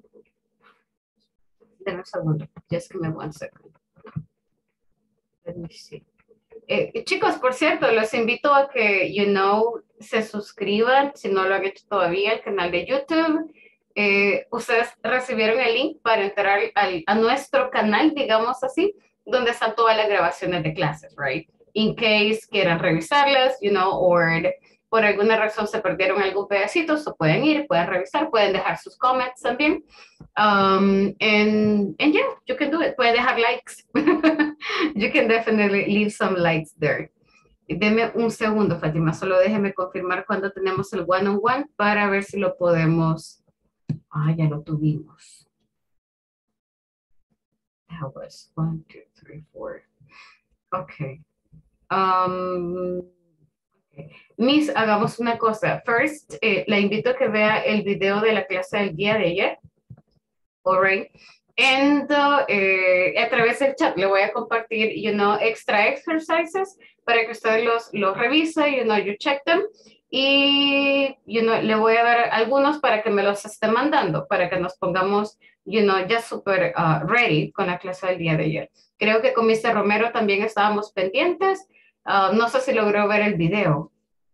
Dame un segundo. Just give me 1 second. Let me see. Chicos, por cierto, los invito a que, se suscriban, si no lo han hecho todavía, al canal de YouTube. Ustedes recibieron el link para entrar a nuestro canal, digamos así, donde están todas las grabaciones de clases, right? In case quieran revisarlas, or por alguna razón se perdieron algún pedacito, so pueden ir, pueden revisar, pueden dejar sus comments también. And yeah, you can do it. Pueden dejar likes. You can definitely leave some likes there. Deme un segundo, Fátima, solo déjeme confirmar cuando tenemos el one-on-one para ver si lo podemos. Ya lo tuvimos. That was 1, 2, 3, 4. Okay. Miss, hagamos una cosa. First, la invito a que vea el video de la clase del día de ayer. All right. And a través del chat le voy a compartir, extra exercises para que usted los revise, you check them. Y, le voy a dar algunos para que me los esté mandando, para que nos pongamos, ya súper ready con la clase del día de ayer. Creo que con Mr. Romero también estábamos pendientes. No sé si logró ver el video.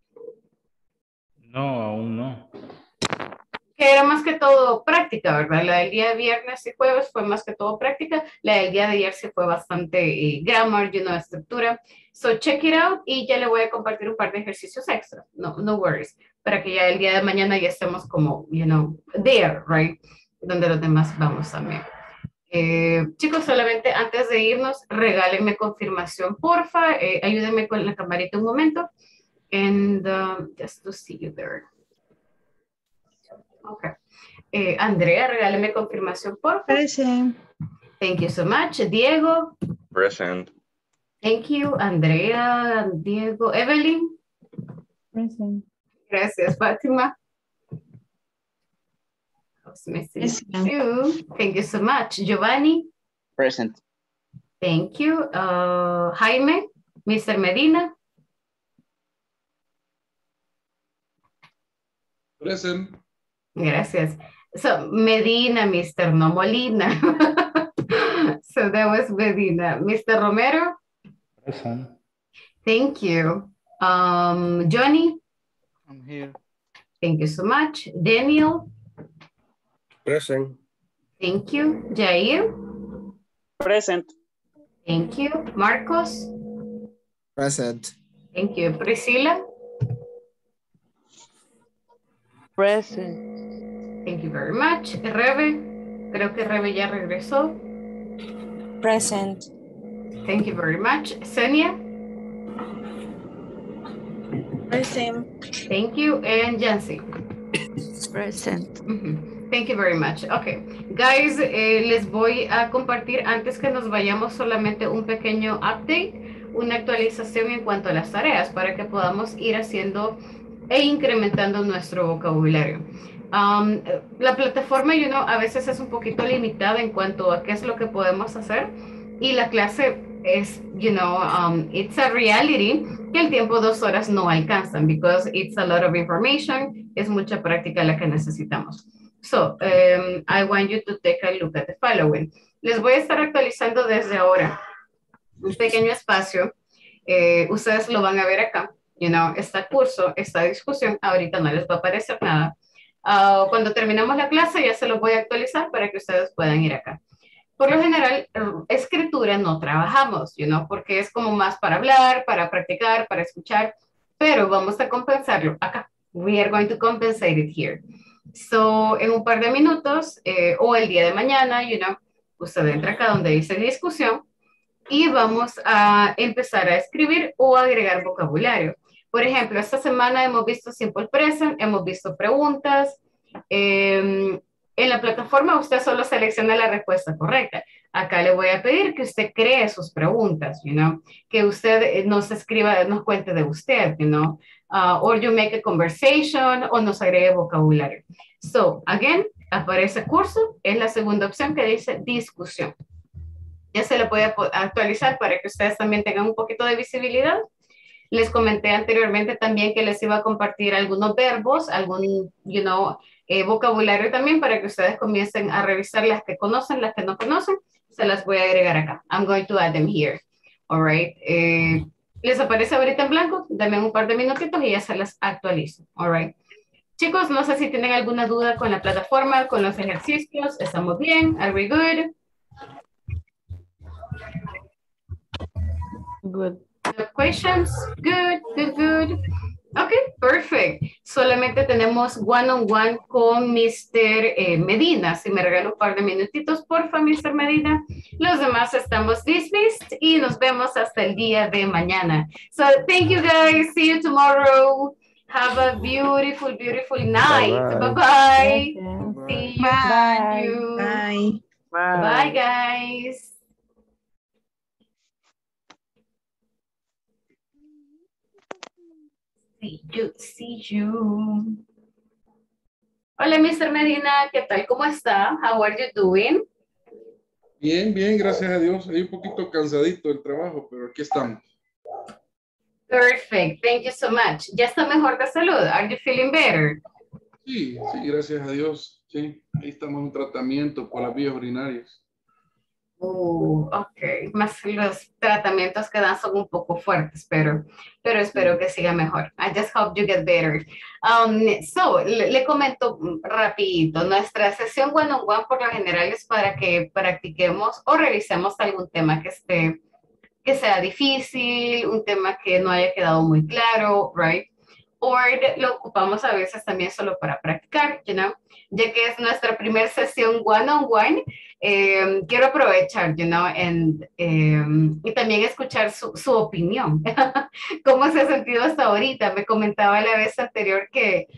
No, aún no. Que era más que todo práctica, ¿verdad? La del día de viernes y jueves fue más que todo práctica. La del día de ayer sí fue bastante grammar, estructura. So check it out y ya le voy a compartir un par de ejercicios extra. No worries. Para que ya el día de mañana ya estemos como, there, right? Donde los demás vamos también. Chicos, solamente antes de irnos, regálenme confirmación, porfa. Ayúdenme con la camarita un momento. And just to see you there. Okay. Andrea, regáleme confirmación, por favor. Present. Thank you so much. Diego. Present. Thank you. Andrea, Diego. Evelyn. Present. Gracias, Fátima. I was missing you. Thank you so much. Giovanni. Present. Thank you. Jaime. Mr. Medina. Present. Gracias. So, Medina, Mr. No Molina. So that was Medina. Mr. Romero? Present. Thank you. Johnny? I'm here. Thank you so much. Daniel? Present. Thank you. Jair? Present. Thank you. Marcos? Present. Thank you. Priscilla? Present. Thank you very much. Rebe? Creo que Rebe ya regresó. Present. Thank you very much. Senia? Present. Thank you. And Jancy? Present. Thank you very much. Okay, guys, les voy a compartir antes que nos vayamos solamente un pequeño update, una actualización en cuanto a las tareas para que podamos ir haciendo e incrementando nuestro vocabulario. La plataforma, a veces es un poquito limitada en cuanto a qué es lo que podemos hacer y la clase es, it's a reality que el tiempo 2 horas no alcanzan because it's a lot of information, es mucha práctica la que necesitamos. So, I want you to take a look at the following. Les voy a estar actualizando desde ahora un pequeño espacio. Ustedes lo van a ver acá. Este curso, esta discusión, ahorita no les va a aparecer nada. Cuando terminamos la clase ya se los voy a actualizar para que ustedes puedan ir acá. Por lo general, escritura no trabajamos, porque es como más para hablar, para practicar, para escuchar, pero vamos a compensarlo acá. We are going to compensate it here. So, en un par de minutos o el día de mañana, usted entra acá donde dice discusión y vamos a empezar a escribir o agregar vocabulario. Por ejemplo, esta semana hemos visto simple present, hemos visto preguntas. En la plataforma usted solo selecciona la respuesta correcta. Acá le voy a pedir que usted cree sus preguntas, que usted nos escriba, nos cuente de usted, or you make a conversation, o nos agregue vocabulario. So, again, aparece curso, es la segunda opción que dice discusión. Ya se le puede actualizar para que ustedes también tengan un poquito de visibilidad. Les comenté anteriormente también que les iba a compartir algunos verbos, algún, vocabulario también para que ustedes comiencen a revisar las que conocen, las que no conocen. Se las voy a agregar acá. I'm going to add them here. All right. ¿Les aparece ahorita en blanco? Dame un par de minutitos y ya se las actualizo. All right. Chicos, no sé si tienen alguna duda con la plataforma, con los ejercicios. ¿Estamos bien? Are we good? Good. Questions? Good, good, good. Ok, perfect. Solamente tenemos one-on-one con Mr. Medina. Si me regala un par de minutitos, porfa, Mr. Medina. Los demás estamos dismissed y nos vemos hasta el día de mañana. So, thank you guys. See you tomorrow. Have a beautiful, beautiful night. Bye-bye. See you. Bye. Bye. Bye, guys. See you. Hola, Mr. Medina, ¿qué tal? ¿Cómo está? How are you doing? Bien, bien, gracias a Dios. Hay un poquito cansadito del trabajo, pero aquí estamos. Perfect, thank you so much. ¿Ya está mejor de salud? Are you feeling better? Sí, sí, gracias a Dios. Sí, ahí estamos en tratamiento por las vías urinarias. Ok. Más los tratamientos que dan son un poco fuertes, pero espero que siga mejor. I just hope you get better. So, le comento rapidito. Nuestra sesión one-on-one por lo general es para que practiquemos o revisemos algún tema que sea difícil, un tema que no haya quedado muy claro, right? O lo ocupamos a veces también solo para practicar, ya que es nuestra primera sesión one-on-one. Quiero aprovechar, y también escuchar su opinión. ¿Cómo se ha sentido hasta ahorita? Me comentaba la vez anterior que,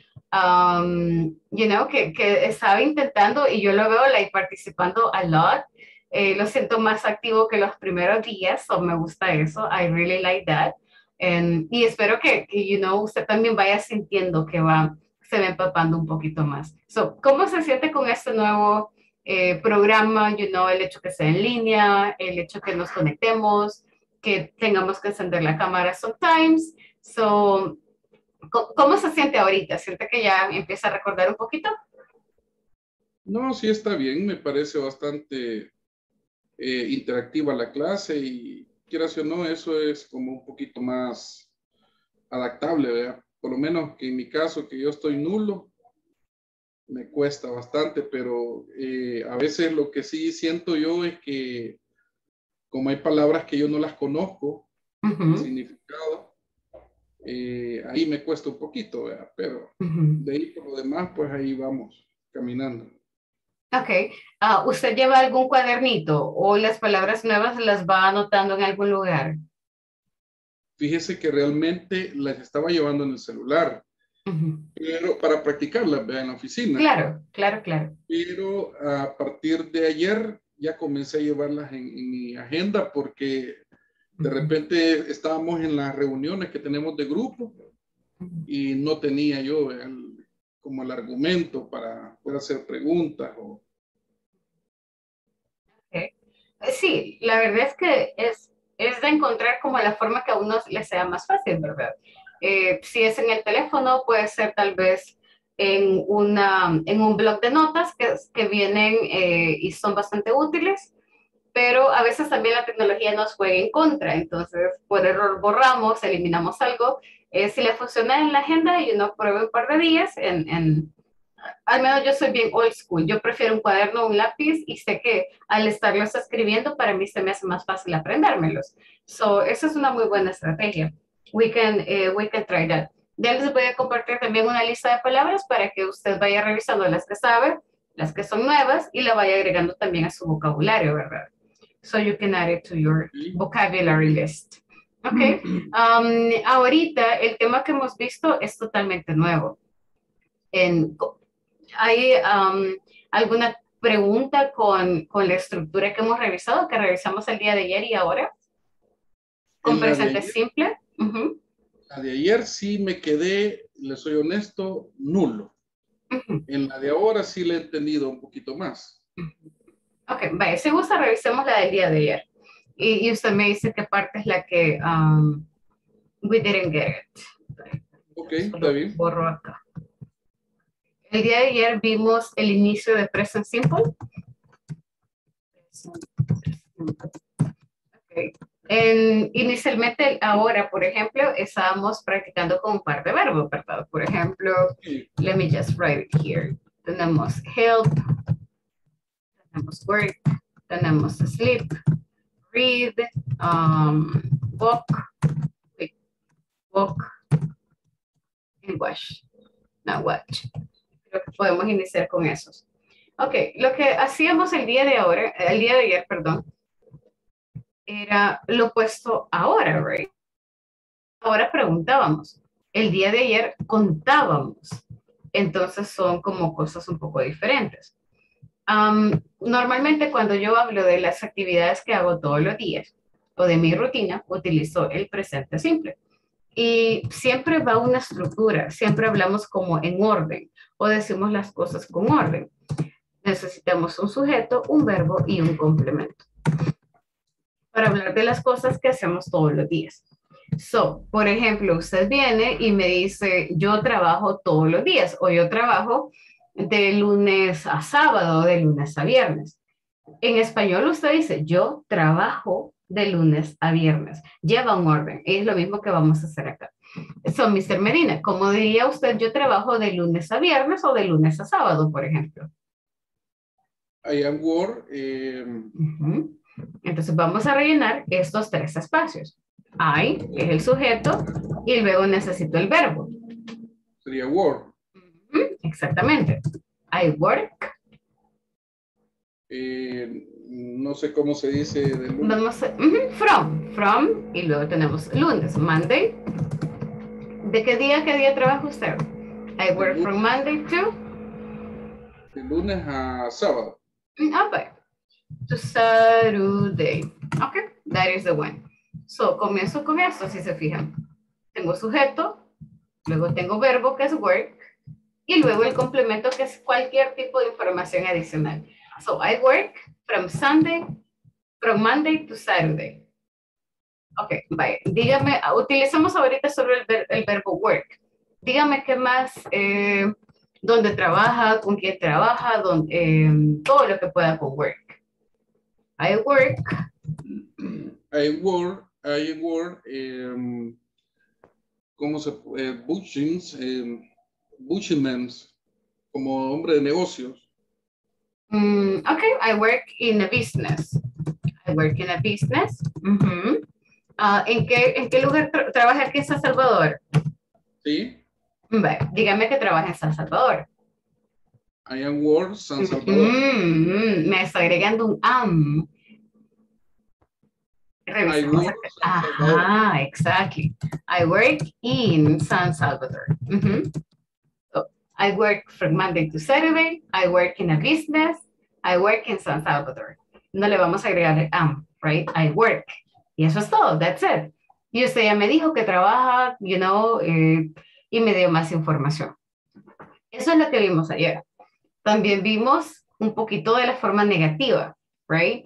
que estaba intentando y yo lo veo participando a lot. Lo siento más activo que los primeros días, so me gusta eso. I really like that. Y espero que usted también vaya sintiendo que se va empapando un poquito más. So, ¿cómo se siente con este nuevo programa? El hecho que sea en línea, el hecho que nos conectemos, que tengamos que encender la cámara sometimes. So, ¿cómo se siente ahorita? ¿Siente que ya empieza a recordar un poquito? No, sí está bien. Me parece bastante interactiva la clase y quieras o no, eso es como un poquito más adaptable, ¿verdad? Por lo menos que en mi caso, que yo estoy nulo, me cuesta bastante, pero a veces lo que sí siento yo es que como hay palabras que yo no las conozco, el significado, ahí me cuesta un poquito, ¿verdad? Pero de ahí por lo demás, pues ahí vamos caminando. Ok. ¿Usted lleva algún cuadernito o las palabras nuevas las va anotando en algún lugar? Fíjese que realmente las estaba llevando en el celular, pero para practicarlas, ¿verdad? En la oficina. Claro, claro, claro. Pero a partir de ayer ya comencé a llevarlas en mi agenda porque de repente estábamos en las reuniones que tenemos de grupo y no tenía yo como el argumento para poder hacer preguntas. Okay. Sí, la verdad es que es de encontrar como la forma que a uno le sea más fácil, ¿verdad? Si es en el teléfono, puede ser tal vez en un blog de notas que vienen y son bastante útiles, pero a veces también la tecnología nos juega en contra, entonces por error borramos, eliminamos algo. Si le funciona en la agenda y uno prueba un par de días, al menos yo soy bien old school, yo prefiero un cuaderno, un lápiz y sé que al estarlos escribiendo para mí se me hace más fácil aprendérmelos. So, esa es una muy buena estrategia. We can try that. Ya les voy a compartir también una lista de palabras para que usted vaya revisando las que sabe, las que son nuevas y la vaya agregando también a su vocabulario, ¿verdad? So you can add it to your vocabulary list. Ok. Ahorita el tema que hemos visto es totalmente nuevo. ¿Hay alguna pregunta con la estructura que hemos revisado, que revisamos el día de ayer y ahora? ¿Con En la de presente ayer, simple? Ujú. la de ayer sí me quedé, le soy honesto, nulo. En la de ahora sí le he entendido un poquito más. Ok, vaya, si gusta, revisemos la del día de ayer. Y usted me dice qué parte es la que we didn't get it. Ok, está bien. Borro acá. El día de ayer vimos el inicio de present simple. Okay. Inicialmente, ahora, por ejemplo, estábamos practicando con un par de verbos, ¿verdad? Por ejemplo, let me just write it here. Tenemos help, tenemos work, tenemos sleep, read, walk, walk, and watch. No, watch. Creo que podemos iniciar con esos. Ok, lo que hacíamos el día de ayer, perdón, era lo opuesto ahora, right? Ahora preguntábamos. El día de ayer contábamos. Entonces son como cosas un poco diferentes. Normalmente cuando yo hablo de las actividades que hago todos los días o de mi rutina, utilizo el presente simple. Y siempre va una estructura, siempre hablamos como en orden o decimos las cosas con orden. Necesitamos un sujeto, un verbo y un complemento para hablar de las cosas que hacemos todos los días. So, por ejemplo, usted viene y me dice, yo trabajo todos los días o yo trabajo de lunes a sábado, de lunes a viernes. En español usted dice, yo trabajo de lunes a viernes. Lleva un orden. Es lo mismo que vamos a hacer acá. So, Mr. Medina, ¿cómo diría usted, yo trabajo de lunes a viernes o de lunes a sábado, por ejemplo? I am work. Entonces vamos a rellenar estos tres espacios. I es el sujeto y luego necesito el verbo. Sería work. Exactamente. I work. No sé cómo se dice de lunes. Vamos a, from, y luego tenemos lunes, Monday. ¿De qué día trabaja usted? I work from Monday to? De lunes a sábado. Okay. To Saturday. Okay, that is the one. So, comienzo con esto, si se fijan. Tengo sujeto, luego tengo verbo, que es work, y luego el complemento, que es cualquier tipo de información adicional. So, I work from Monday to Saturday. Ok, vaya. Dígame, utilizamos ahorita solo el verbo work. Dígame qué más, dónde trabaja, con quién trabaja, todo lo que pueda con work. I work, ¿cómo se Bushmans, como hombre de negocios. Okay, I work in a business. I work in a business. ¿En qué lugar trabaja aquí en San Salvador? Sí. Vale, dígame que trabaja en San Salvador. I am work San Salvador. Me está agregando un am. Revisemos acá. Ajá, exactly. I work in San Salvador. So, I work from Monday to Saturday. I work in a business. I work in San Salvador. No le vamos a agregar el am, right? I work. Y eso es todo, that's it. Y usted ya me dijo que trabaja, you know, y me dio más información. Eso es lo que vimos ayer. También vimos un poquito de la forma negativa, right?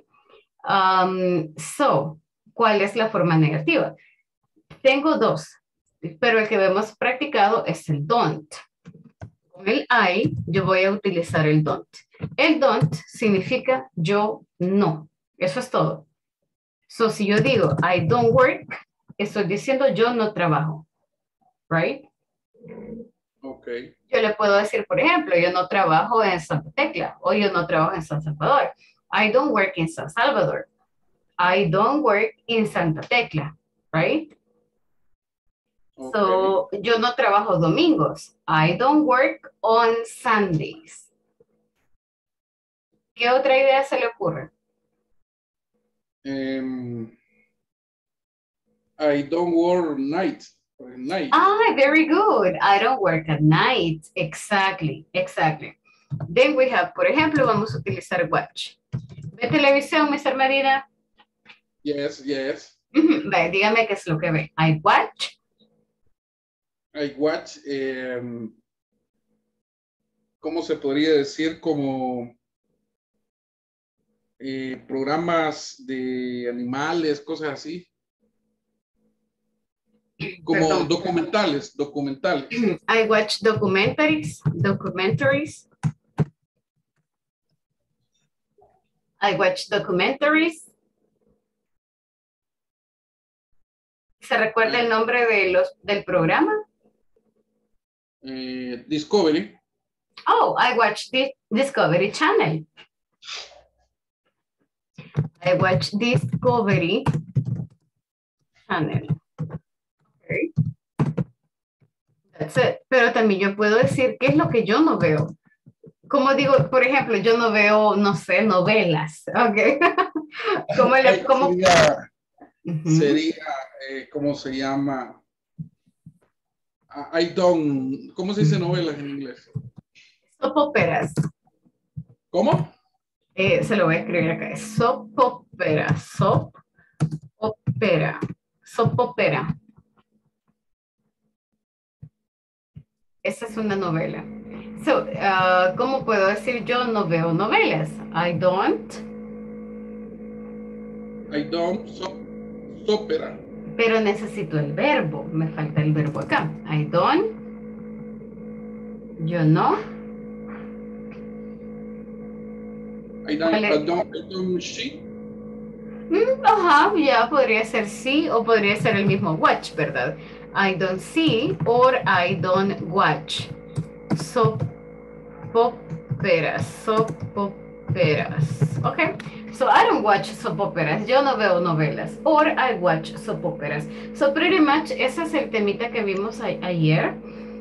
So, ¿cuál es la forma negativa? Tengo dos, pero el que hemos practicado es el don't. Con el I, yo voy a utilizar el don't. El don't significa yo no. Eso es todo. So, si yo digo I don't work, estoy diciendo yo no trabajo. Right? Okay. Yo le puedo decir, por ejemplo, yo no trabajo en Santa Tecla o yo no trabajo en San Salvador. I don't work in San Salvador. I don't work in Santa Tecla. Right? Okay. So, yo no trabajo domingos. I don't work on Sundays. ¿Qué otra idea se le ocurre? I don't work night. Night. Ah, very good. I don't work at night. Exactly, exactly. Then we have, por ejemplo, vamos a utilizar watch. ¿Ve televisión, Mr. Medina? Yes, yes. Ve, dígame qué es lo que ve. I watch. I watch, ¿cómo se podría decir? Como programas de animales, cosas así. Como Perdón. documentales. I watch documentaries. I watch documentaries. ¿Se recuerda el nombre del programa? Discovery. Oh, I watch the Discovery Channel. I watch Discovery Channel. Okay. That's it. Pero también yo puedo decir qué es lo que yo no veo. Como digo, por ejemplo, yo no veo, no sé, novelas. Ok. Sería, ¿cómo se llama? I don't, ¿cómo se dice novelas en inglés? Soap operas. ¿Cómo? Se lo voy a escribir acá. Soap opera. Soap opera. Soap opera. Esa es una novela. So, ¿cómo puedo decir yo no veo novelas? I don't soap opera. Pero necesito el verbo. Me falta el verbo acá. I don't. Yo no. I don't see. Ajá, ya podría ser sí o podría ser el mismo watch, ¿verdad? I don't see or I don't watch. Soap operas. Okay. So I don't watch soap operas. Yo no veo novelas. Or I watch soap operas. So pretty much ese es el temita que vimos ayer.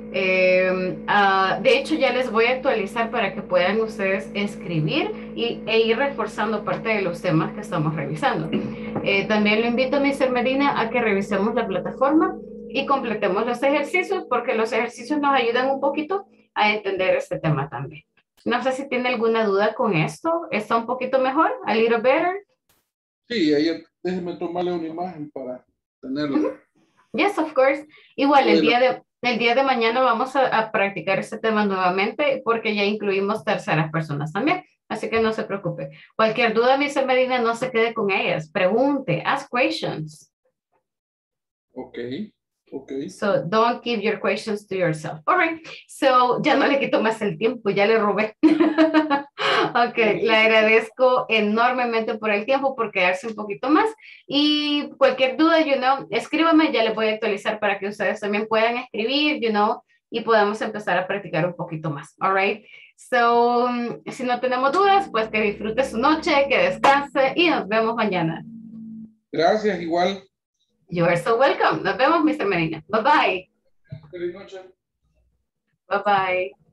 De hecho ya les voy a actualizar para que puedan ustedes escribir e ir reforzando parte de los temas que estamos revisando. También lo invito a Mr. Medina a que revisemos la plataforma y completemos los ejercicios porque los ejercicios nos ayudan un poquito a entender este tema también. No sé si tiene alguna duda con esto. ¿Está un poquito mejor? ¿A little better? Sí, ahí déjeme tomarle una imagen para tenerla. Yes, of course. Igual el día de mañana vamos a practicar este tema nuevamente porque ya incluimos terceras personas también. Así que no se preocupe. Cualquier duda, Mr. Medina, no se quede con ellas. Pregunte, ask questions. Okay. So don't keep your questions to yourself. All right. So ya no le quito más el tiempo, ya le robé. Ok, le agradezco enormemente por el tiempo, por quedarse un poquito más. Y cualquier duda, escríbame, ya le voy a actualizar para que ustedes también puedan escribir, y podamos empezar a practicar un poquito más. All right. So, si no tenemos dudas, pues que disfrute su noche, que descanse y nos vemos mañana. Gracias, igual. You are so welcome. Nos vemos, Mr. Medina. Bye-bye. Feliz noche. Bye-bye.